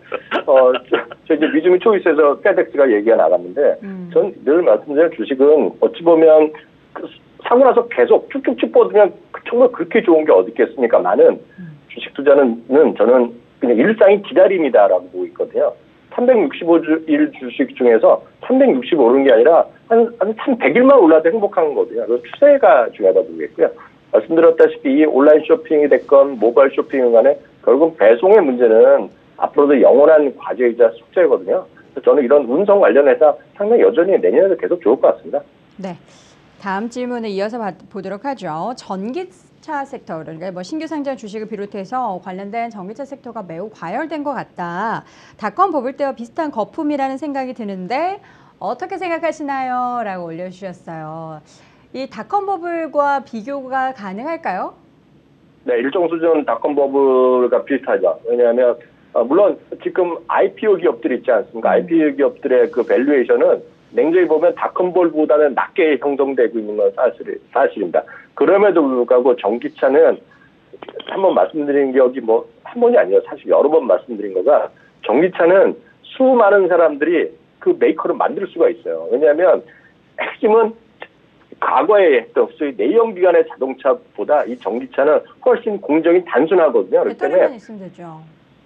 Speaker 3: 저 이제 미주미 초이스에서 페덱스가 얘기가 나갔는데 전 늘 말씀드린 주식은 어찌 보면 사고 나서 계속 쭉쭉쭉 뻗으면 정말 그렇게 좋은 게 어디 있겠습니까만은 주식 투자는 저는 그냥 일상이 기다림이다라고 보고 있거든요. 365일 주식 중에서 360 오른 게 아니라 한 100일만 올라도 행복한 거거든요. 그래서 추세가 중요하다고 보겠고요. 말씀드렸다시피 이 온라인 쇼핑이 됐건 모바일 쇼핑이 간에 결국 배송의 문제는 앞으로도 영원한 과제이자 숙제거든요. 그래서 저는 이런 운송 관련해서 상당히 여전히 내년에도 계속 좋을 것 같습니다.
Speaker 1: 네. 다음 질문을 이어서 보도록 하죠. 전기차 섹터, 그러니까 뭐 신규 상장 주식을 비롯해서 관련된 전기차 섹터가 매우 과열된 것 같다. 닷컴 버블 때와 비슷한 거품이라는 생각이 드는데 어떻게 생각하시나요? 라고 올려주셨어요. 이 닷컴 버블과 비교가 가능할까요?
Speaker 3: 네, 일정 수준 닷컴 버블과 비슷하죠. 왜냐하면 물론 지금 IPO 기업들이 있지 않습니까? IPO 기업들의 그 밸류에이션은 냉정히 보면 닷컴볼보다는 낮게 형성되고 있는 건 사실입니다. 그럼에도 불구하고 전기차는 한번 말씀드린 기억이 한 번이 아니에요. 사실 여러 번 말씀드린 거가 전기차는 수많은 사람들이 그 메이커를 만들 수가 있어요. 왜냐하면 핵심은 과거에 했던 소위 내연기관의 자동차보다 이 전기차는 훨씬 공정이 단순하거든요. 그렇기 때문에
Speaker 1: 있으면 되죠.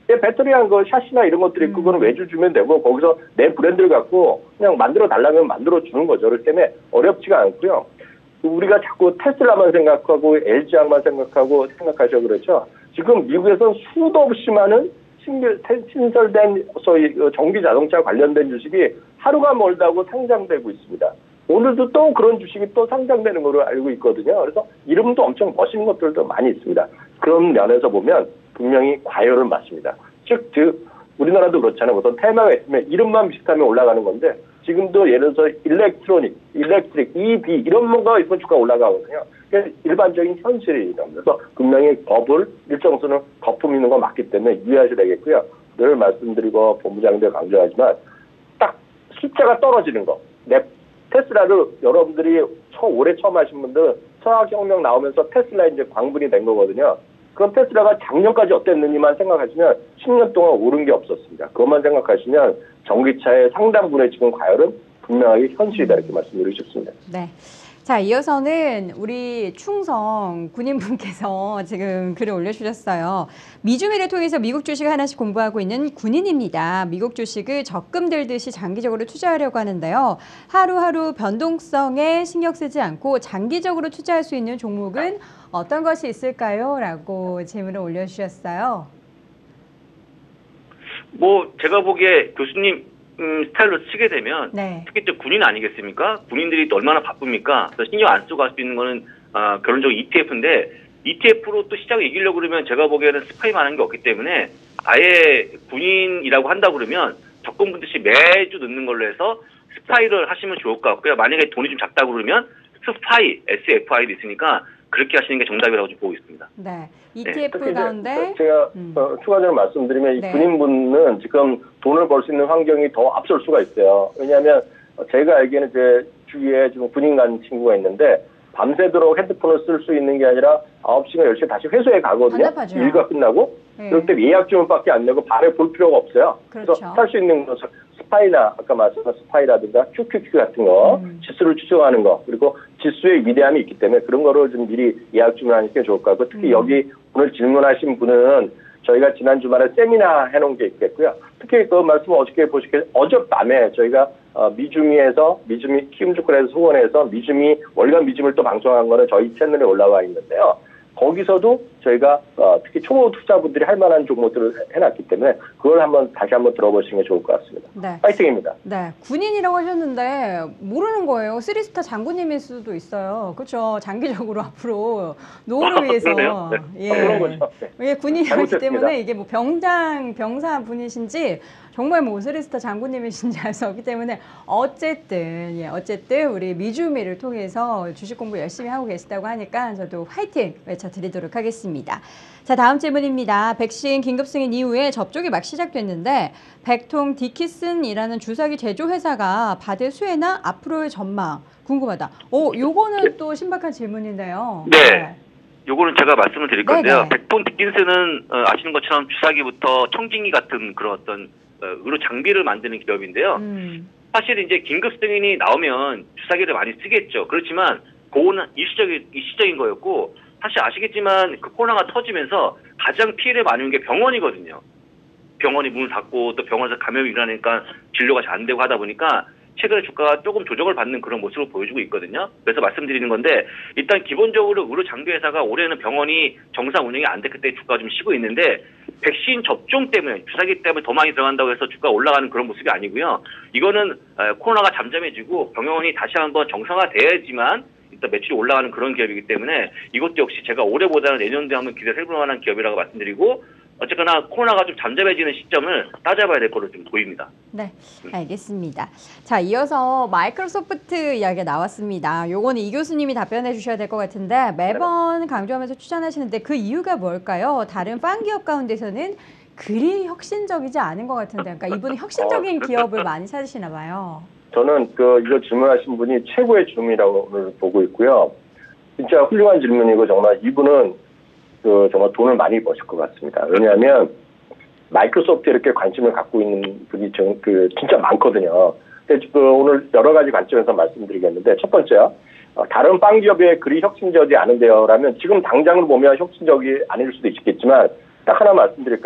Speaker 3: 배터리한 거 샷이나 이런 것들이 그거는 외주 주면 되고 거기서 내 브랜드를 갖고 그냥 만들어 달라면 만들어 주는 거죠. 그렇기 때문에 어렵지가 않고요. 우리가 자꾸 테슬라만 생각하고 LG화만 생각하셔 그렇죠. 지금 미국에서는 수도 없이 많은 신설된 소위 전기 자동차 관련된 주식이 하루가 멀다고 상장되고 있습니다. 오늘도 또 그런 주식이 또 상장되는 걸로 알고 있거든요. 그래서 이름도 엄청 멋있는 것들도 많이 있습니다. 그런 면에서 보면 분명히 과열을 맞습니다. 즉 우리나라도 그렇잖아요. 우선 테마가 있으면 이름만 비슷하면 올라가는 건데 지금도 예를 들어서 일렉트릭, EV 이런 뭐가 있으면 주가 올라가거든요. 그러니까 일반적인 현실이다. 그래서 분명히 버블 일정 수는 거품 있는 거 맞기 때문에 유의하셔야 되겠고요. 늘 말씀드리고 본부장님들 강조하지만 딱 숫자가 떨어지는 거. 테슬라를 여러분들이 올해 처음 하신 분들 서학혁명 나오면서 테슬라 이제 광분이 된 거거든요. 그럼 테슬라가 작년까지 어땠느냐만 생각하시면 10년 동안 오른 게 없었습니다. 그것만 생각하시면 전기차의 상당분의 지금 과열은 분명하게 현실이다 이렇게 말씀드리고 싶습니다.
Speaker 1: 네. 자, 이어서는 우리 충성 군인분께서 지금 글을 올려주셨어요. 미주미를 통해서 미국 주식을 하나씩 공부하고 있는 군인입니다. 미국 주식을 적금 들듯이 장기적으로 투자하려고 하는데요. 하루하루 변동성에 신경 쓰지 않고 장기적으로 투자할 수 있는 종목은 어떤 것이 있을까요? 라고 질문을 올려주셨어요.
Speaker 2: 뭐 제가 보기에 교수님 스타일로 치게 되면
Speaker 1: 네.
Speaker 2: 특히 또 군인 아니겠습니까? 군인들이 또 얼마나 바쁩니까? 그래서 신경 안 쓰고 할 수 있는 거는 결론적으로 ETF인데 ETF로 또 시장을 이기려고 그러면 제가 보기에는 스파이 많은 게 없기 때문에 아예 군인이라고 한다 그러면 적금 분듯이 매주 넣는 걸로 해서 스파이를 하시면 좋을 것 같고요. 만약에 돈이 좀 작다고 그러면 스파이, SFI도 있으니까 그렇게 하시는 게 정답이라고 좀 보고 있습니다.
Speaker 1: 네. ETF 가운데
Speaker 3: 제가 추가적으로 말씀드리면
Speaker 1: 네.
Speaker 3: 이 군인분은 지금 돈을 벌 수 있는 환경이 더 앞설 수가 있어요. 왜냐하면 제가 알기에는 제 주위에 지금 군인 간 친구가 있는데 밤새도록 핸드폰을 쓸 수 있는 게 아니라 9시간 10시에 다시 회소에 가거든요.
Speaker 1: 답답하죠.
Speaker 3: 일과 끝나고.
Speaker 1: 네.
Speaker 3: 그럴 때 예약 주문밖에 안 내고 발에 볼 필요가 없어요.
Speaker 1: 그렇죠.
Speaker 3: 그래서 살 수 있는 것은 스파이나 아까 말씀한 스파이라든가 QQQ 같은 거 지수를 추정하는 거 그리고 지수의 위대함이 있기 때문에 그런 거를 좀 미리 예약 주문하는 게 좋을 것 같고 특히 여기 오늘 질문하신 분은 저희가 지난 주말에 세미나 해놓은 게 있겠고요. 특히 그 말씀 어저께 보시길 어젯밤에 저희가 미주미 키움주권에서 소원해서 월간 미주미를 또 방송한 거는 저희 채널에 올라와 있는데요. 거기서도 저희가 특히 초보 투자분들이 할 만한 종목들을 해놨기 때문에 그걸 다시 한번 들어보시는 게 좋을 것 같습니다.
Speaker 1: 네.
Speaker 3: 파이팅입니다.
Speaker 1: 네, 군인이라고 하셨는데 모르는 거예요. 3스타 장군님일 수도 있어요. 그렇죠. 장기적으로 앞으로 노후를 위해서.
Speaker 2: 그러네요. 네.
Speaker 1: 예.
Speaker 3: 그런 거죠. 네.
Speaker 1: 예, 군인이기
Speaker 3: 잘못했습니다.
Speaker 1: 때문에 이게 뭐 병사 분이신지 정말 뭐 3스타 장군님이신지 알 수 없기 때문에 어쨌든 우리 미주미를 통해서 주식 공부 열심히 하고 계시다고 하니까 저도 화이팅 외쳐드리도록 하겠습니다. 자, 다음 질문입니다. 백신 긴급 승인 이후에 접종이 막 시작됐는데 백통 디키슨이라는 주사기 제조 회사가 받을 수혜나 앞으로의 전망 궁금하다. 요거는 또 신박한 질문인데요.
Speaker 2: 네. 요거는 제가 말씀을 드릴 건데요.
Speaker 1: 네네.
Speaker 2: 백톤 디킨스는 아시는 것처럼 주사기부터 청진기 같은 그런 어떤 의료 장비를 만드는 기업인데요. 사실 이제 긴급 승인이 나오면 주사기를 많이 쓰겠죠. 그렇지만 그거는 일시적인 거였고 사실 아시겠지만 그 코로나가 터지면서 가장 피해를 많이 본 게 병원이거든요. 병원이 문을 닫고 또 병원에서 감염이 일어나니까 진료가 잘 안 되고 하다 보니까 최근에 주가가 조금 조정을 받는 그런 모습을 보여주고 있거든요. 그래서 말씀드리는 건데 일단 기본적으로 의료 장비 회사가 올해는 병원이 정상 운영이 안 됐기 때문에 주가가 좀 쉬고 있는데 백신 접종 때문에 주사기 때문에 더 많이 들어간다고 해서 주가가 올라가는 그런 모습이 아니고요. 이거는 코로나가 잠잠해지고 병원이 다시 한번 정상화돼야지만 일단 매출이 올라가는 그런 기업이기 때문에 이것도 역시 제가 올해보다는 내년도에 한번 기대를 해볼 만한 기업이라고 말씀드리고 어쨌거나 코로나가 좀 잠잠해지는 시점을 따져봐야 될 거로 좀 보입니다.
Speaker 1: 네, 알겠습니다. 자, 이어서 마이크로소프트 이야기가 나왔습니다. 요거는 이 교수님이 답변해 주셔야 될 것 같은데 매번 강조하면서 추천하시는데 그 이유가 뭘까요? 다른 빵 기업 가운데서는 그리 혁신적이지 않은 것 같은데 그러니까 이분은 혁신적인 기업을 많이 찾으시나 봐요.
Speaker 3: 저는 이거 질문하신 분이 최고의 질문이라고 오늘 보고 있고요. 진짜 훌륭한 질문이고 정말 이분은 정말 돈을 많이 버실 것 같습니다. 왜냐하면 마이크로소프트에 이렇게 관심을 갖고 있는 분이 진짜 많거든요. 오늘 여러 가지 관점에서 말씀드리겠는데 첫 번째요. 다른 빵 기업에 그리 혁신적이지 않은데요. 라면 지금 당장으로 보면 혁신적이 아닐 수도 있겠지만 딱 하나 말씀드릴까요?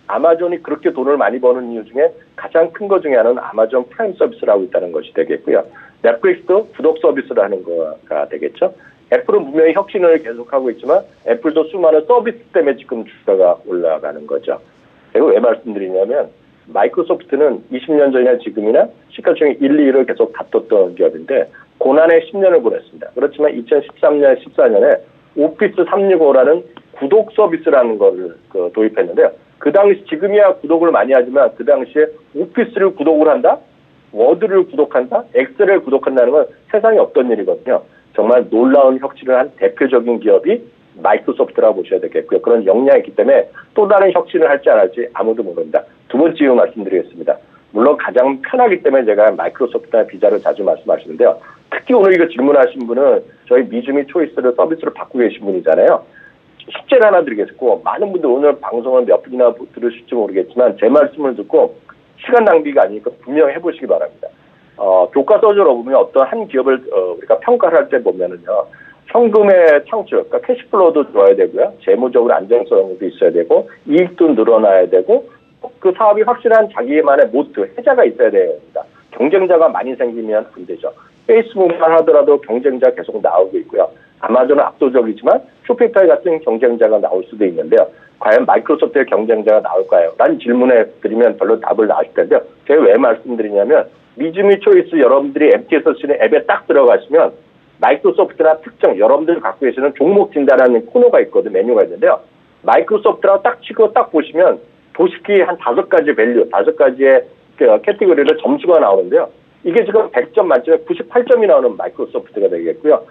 Speaker 3: 아마존이 그렇게 돈을 많이 버는 이유 중에 가장 큰 것 중에 하나는 아마존 프라임 서비스를 하고 있다는 것이 되겠고요. 넷플릭스도 구독 서비스를 하는 거가 되겠죠. 애플은 분명히 혁신을 계속하고 있지만 애플도 수많은 서비스 때문에 지금 주가가 올라가는 거죠. 제가 왜 말씀드리냐면 마이크로소프트는 20년 전이나 지금이나 시가총액 1, 2위를 계속 다퉜던 기업인데 고난의 10년을 보냈습니다. 그렇지만 2013년, 14년에 오피스 365라는 구독 서비스라는 거를 도입했는데요. 그 당시 지금이야 구독을 많이 하지만 그 당시에 오피스를 구독을 한다? 워드를 구독한다? 엑셀을 구독한다는 건 세상에 없던 일이거든요. 정말 놀라운 혁신을 한 대표적인 기업이 마이크로소프트라고 보셔야 되겠고요. 그런 역량이 있기 때문에 또 다른 혁신을 할지 안 할지 아무도 모릅니다. 두 번째 이유 말씀드리겠습니다. 물론 가장 편하기 때문에 제가 마이크로소프트나 비자를 자주 말씀하시는데요. 특히 오늘 이거 질문하신 분은 저희 미주미 초이스를 서비스를 받고 계신 분이잖아요. 숙제를 하나 드리겠고 많은 분들 오늘 방송을 몇 분이나 들으실지 모르겠지만 제 말씀을 듣고 시간 낭비가 아니니까 분명히 해보시기 바랍니다. 교과서적으로 보면 어떤 한 기업을 우리가 평가를 할 때 보면은요. 현금의 창출, 그러니까 캐시플로우도 좋아야 되고요. 재무적으로 안정성도 있어야 되고 이익도 늘어나야 되고 그 사업이 확실한 자기만의 모트, 해자가 있어야 됩니다. 경쟁자가 많이 생기면 안 되죠. 페이스북만 하더라도 경쟁자 계속 나오고 있고요. 아마존은 압도적이지만 쇼핑파이 같은 경쟁자가 나올 수도 있는데요. 과연 마이크로소프트의 경쟁자가 나올까요? 라는 질문에 드리면 별로 답을 나실 텐데요. 제가 왜 말씀드리냐면 미주미 초이스 여러분들이 MT에서 쓰는 앱에 딱 들어가시면 마이크로소프트나 특정 여러분들이 갖고 계시는 종목 진단하는 코너가 있거든요. 메뉴가 있는데요. 마이크로소프트라고 딱 치고 딱 보시면 도식히 한 5가지 밸류, 5가지의 캐티고리를 점수가 나오는데요. 이게 지금 100점 만점에 98점이 나오는 마이크로소프트가 되겠고요.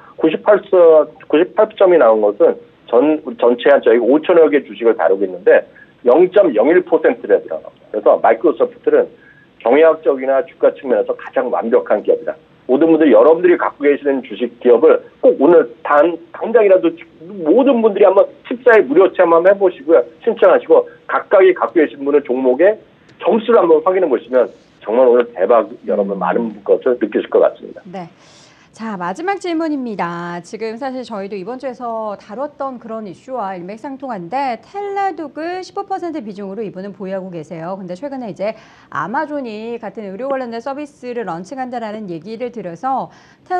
Speaker 3: 98점이 나온 것은 전체 한 저희가 5천여 개 주식을 다루고 있는데 0.01%래더라고요. 그래서 마이크로소프트는 경영학적이나 주가 측면에서 가장 완벽한 기업이다. 모든 분들 여러분들이 갖고 계시는 주식 기업을 꼭 오늘 당장이라도 모든 분들이 한번 14일 무료 체험 한번 해보시고요. 신청하시고 각각이 갖고 계신 분의 종목의 점수를 한번 확인해 보시면 정말 오늘 대박 여러분 많은 것을 느끼실 것 같습니다.
Speaker 1: 네. 자, 마지막 질문입니다. 지금 사실 저희도 이번 주에서 다뤘던 그런 이슈와 일맥상통한데 텔레독을 15% 비중으로 이분은 보유하고 계세요. 근데 최근에 이제 아마존이 같은 의료 관련된 서비스를 런칭한다라는 얘기를 들어서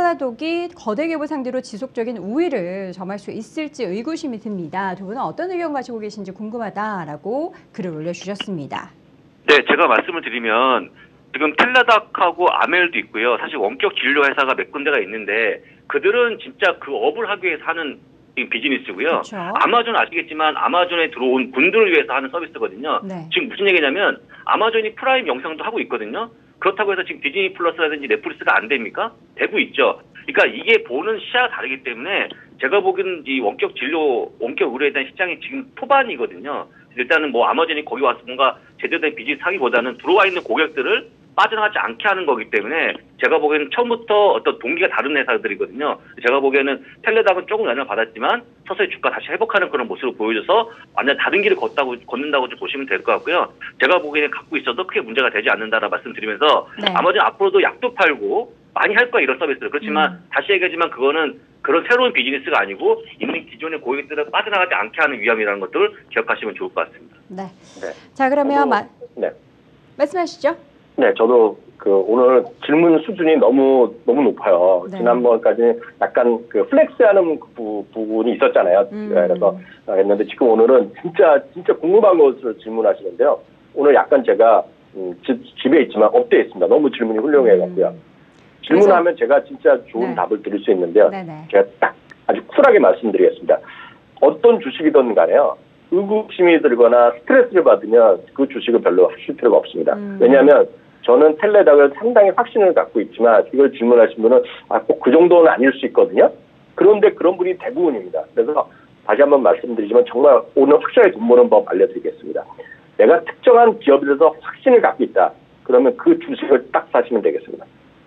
Speaker 1: 텔레독이 거대 기업을 상대로 지속적인 우위를 점할 수 있을지 의구심이 듭니다. 두 분은 어떤 의견 가지고 계신지 궁금하다라고 글을 올려주셨습니다.
Speaker 2: 네, 제가 말씀을 드리면 지금 텔레닥하고 아멜도 있고요. 사실 원격 진료 회사가 몇 군데가 있는데 그들은 진짜 그 업을 하기 위해서 하는 비즈니스고요.
Speaker 1: 그쵸.
Speaker 2: 아마존 아시겠지만 아마존에 들어온 분들을 위해서 하는 서비스거든요.
Speaker 1: 네.
Speaker 2: 지금 무슨 얘기냐면 아마존이 프라임 영상도 하고 있거든요. 그렇다고 해서 지금 디즈니 플러스라든지 넷플릭스가 안 됩니까? 되고 있죠. 그러니까 이게 보는 시야가 다르기 때문에 제가 보기에는 이 원격 진료, 원격 의료에 대한 시장이 지금 초반이거든요. 일단은 뭐 아마존이 거기 와서 뭔가 제대로 된 비즈니스 하기보다는 들어와 있는 고객들을 빠져나가지 않게 하는 거기 때문에 제가 보기에는 처음부터 어떤 동기가 다른 회사들이거든요. 제가 보기에는 텔레닥은 조금 영향을 받았지만 서서히 주가 다시 회복하는 그런 모습을 보여줘서 완전 다른 길을 걷는다고 좀 보시면 될 것 같고요. 제가 보기에는 갖고 있어도 크게 문제가 되지 않는다라는 말씀드리면서
Speaker 1: 네.
Speaker 2: 아마존 앞으로도 약도 팔고 많이 할 거야 이런 서비스를. 그렇지만 다시 얘기하지만 그거는 그런 새로운 비즈니스가 아니고 있는 기존의 고객들을 빠져나가지 않게 하는 위험이라는 것들을 기억하시면 좋을 것 같습니다.
Speaker 1: 네.
Speaker 3: 네.
Speaker 1: 자, 그러면
Speaker 3: 네.
Speaker 1: 말씀하시죠.
Speaker 3: 네, 저도 오늘 질문 수준이 너무 높아요.
Speaker 1: 네.
Speaker 3: 지난번까지 약간 플렉스하는 부분이 있었잖아요. 그래서 했는데 지금 오늘은 진짜 궁금한 것을 질문하시는데요. 오늘 약간 제가 집에 있지만 업되어 있습니다. 너무 질문이 훌륭해갖고요. 질문하면 제가 진짜 좋은
Speaker 1: 네.
Speaker 3: 답을 드릴 수 있는데요.
Speaker 1: 네네.
Speaker 3: 제가 딱 아주 쿨하게 말씀드리겠습니다. 어떤 주식이든 간에요. 의구심이 들거나 스트레스를 받으면 그 주식을 별로 하실 필요가 없습니다. 왜냐하면 저는 텔레닥을 상당히 확신을 갖고 있지만 이걸 질문하신 분은 꼭 그 정도는 아닐 수 있거든요. 그런데 그런 분이 대부분입니다. 그래서 다시 한번 말씀드리지만 정말 오늘 확실하게 돈 버는 법 알려드리겠습니다. 내가 특정한 기업에 대해서 확신을 갖고 있다. 그러면 그 주식을 딱 사시면 되겠습니다.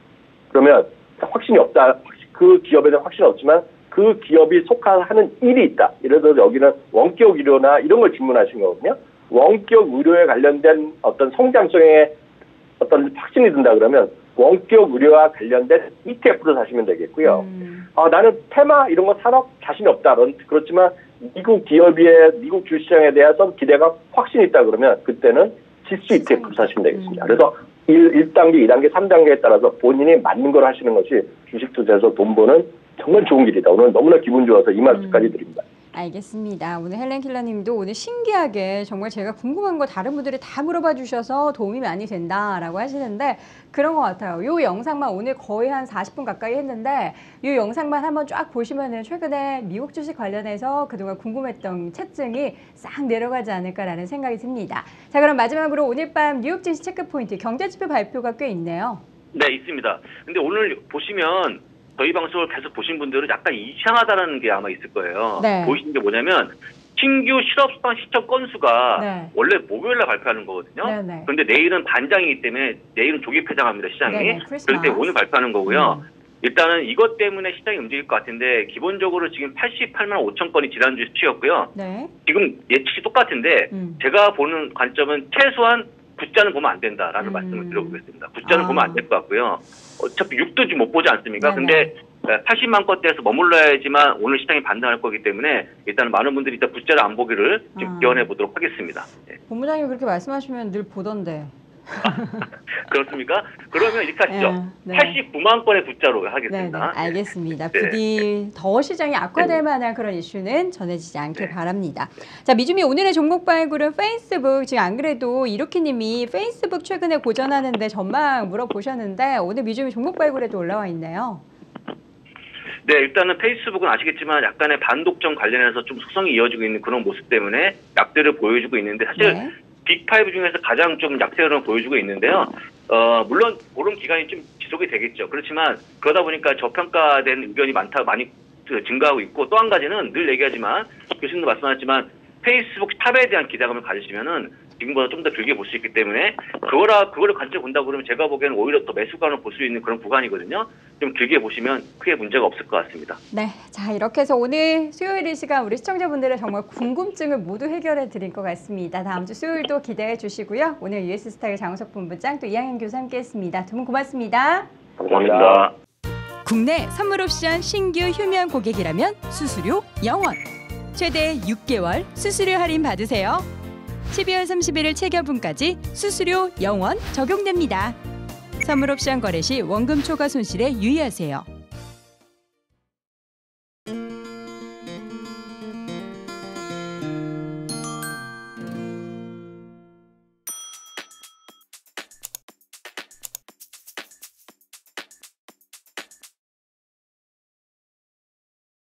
Speaker 3: 그러면 확신이 없다. 그 기업에 대한 확신은 없지만 그 기업이 속하는 일이 있다. 예를 들어서 여기는 원격 의료나 이런 걸 질문하신 거거든요. 원격 의료에 관련된 어떤 성장성에 어떤 확신이 든다 그러면 원격 의료와 관련된 ETF를 사시면 되겠고요. 나는 테마 이런 거 산업 자신이 없다. 그렇지만 미국 기업의 미국 주시장에 대해서 기대가 확신이 있다 그러면 그때는 지수 ETF 사시면 되겠습니다. 그래서 1단계, 2단계, 3단계에 따라서 본인이 맞는 걸 하시는 것이 주식 투자에서 돈 버는 정말 좋은 길이다. 오늘 너무나 기분 좋아서 이 말씀까지 드립니다.
Speaker 1: 알겠습니다. 오늘 헬렌 킬러님도 오늘 신기하게 정말 제가 궁금한 거 다른 분들이 다 물어봐 주셔서 도움이 많이 된다라고 하시는데 그런 것 같아요. 요 영상만 오늘 거의 한 40분 가까이 했는데 요 영상만 한번 쫙 보시면은 최근에 미국 주식 관련해서 그동안 궁금했던 체증이 싹 내려가지 않을까라는 생각이 듭니다. 자, 그럼 마지막으로 오늘 밤 뉴욕 증시 체크 포인트 경제지표 발표가 꽤 있네요.
Speaker 2: 네, 있습니다. 근데 오늘 보시면 저희 방송을 계속 보신 분들은 약간 이상하다는 게 아마 있을 거예요.
Speaker 1: 네.
Speaker 2: 보이시는 게 뭐냐면 신규 실업수당 시청 건수가
Speaker 1: 네.
Speaker 2: 원래 목요일날 발표하는 거거든요.
Speaker 1: 네네.
Speaker 2: 그런데 내일은 반장이기 때문에 내일은 조기 폐장합니다, 시장이.
Speaker 1: 네네, 크리스마스.
Speaker 2: 그럴 때 오늘 발표하는 거고요. 일단은 이것 때문에 시장이 움직일 것 같은데 기본적으로 지금 88만 5천 건이 지난주에 수치였고요.
Speaker 1: 네.
Speaker 2: 지금 예측이 똑같은데 제가 보는 관점은 최소한 붓자는 보면 안 된다라는 말씀을 드려보겠습니다. 붓자는 보면 안 될 것 같고요. 어차피 6도 지금 못 보지 않습니까? 근데 80만 건대에서 머물러야지만 오늘 시장이 반등할 거기 때문에 일단 많은 분들이 일단 붓자를 안 보기를 지금 기원해 보도록 하겠습니다. 네.
Speaker 1: 본부장님 그렇게 말씀하시면 늘 보던데.
Speaker 2: 그렇습니까? 그러면 이렇게 하시죠.
Speaker 1: 네.
Speaker 2: 89만 건의 붓자로 하겠습니다.
Speaker 1: 네, 알겠습니다.
Speaker 2: 네.
Speaker 1: 부디 더 시장이 악화될 만한 그런 이슈는 전해지지 않길 바랍니다. 자, 미주미 오늘의 종목 발굴은 페이스북. 지금 안 그래도 이로키님이 페이스북 최근에 고전하는데 전망 물어보셨는데 오늘 미주미 종목 발굴에도 올라와 있네요.
Speaker 2: 네, 일단은 페이스북은 아시겠지만 약간의 반독점 관련해서 좀 속성이 이어지고 있는 그런 모습 때문에 약세를 보여주고 있는데 사실
Speaker 1: 네.
Speaker 2: 빅5 중에서 가장 좀 약세를 보여주고 있는데요. 물론 그런 기간이 좀 지속이 되겠죠. 그렇지만 그러다 보니까 저평가된 의견이 많이 증가하고 있고 또 한 가지는 늘 얘기하지만 교수님도 말씀하셨지만 페이스북 탑에 대한 기대감을 가지시면은 지금보다 좀 더 길게 볼 수 있기 때문에 그거를 관점을 본다고 그러면 제가 보기에는 오히려 더 매수관을 볼 수 있는 그런 구간이거든요. 좀 길게 보시면 크게 문제가 없을 것 같습니다.
Speaker 1: 네, 자 이렇게 해서 오늘 수요일 이 시간 우리 시청자분들의 정말 궁금증을 모두 해결해 드릴 것 같습니다. 다음 주 수요일도 기대해 주시고요. 오늘 US스탁의 장우석 본부장 또 이항현 교수 함께했습니다. 두 분 고맙습니다.
Speaker 3: 감사합니다.
Speaker 1: 국내 선물옵션 신규 휴면 고객이라면 수수료 0원. 최대 6개월 수수료 할인 받으세요. 12월 31일 체결분까지 수수료 0원 적용됩니다. 선물옵션 거래 시 원금 초과 손실에 유의하세요.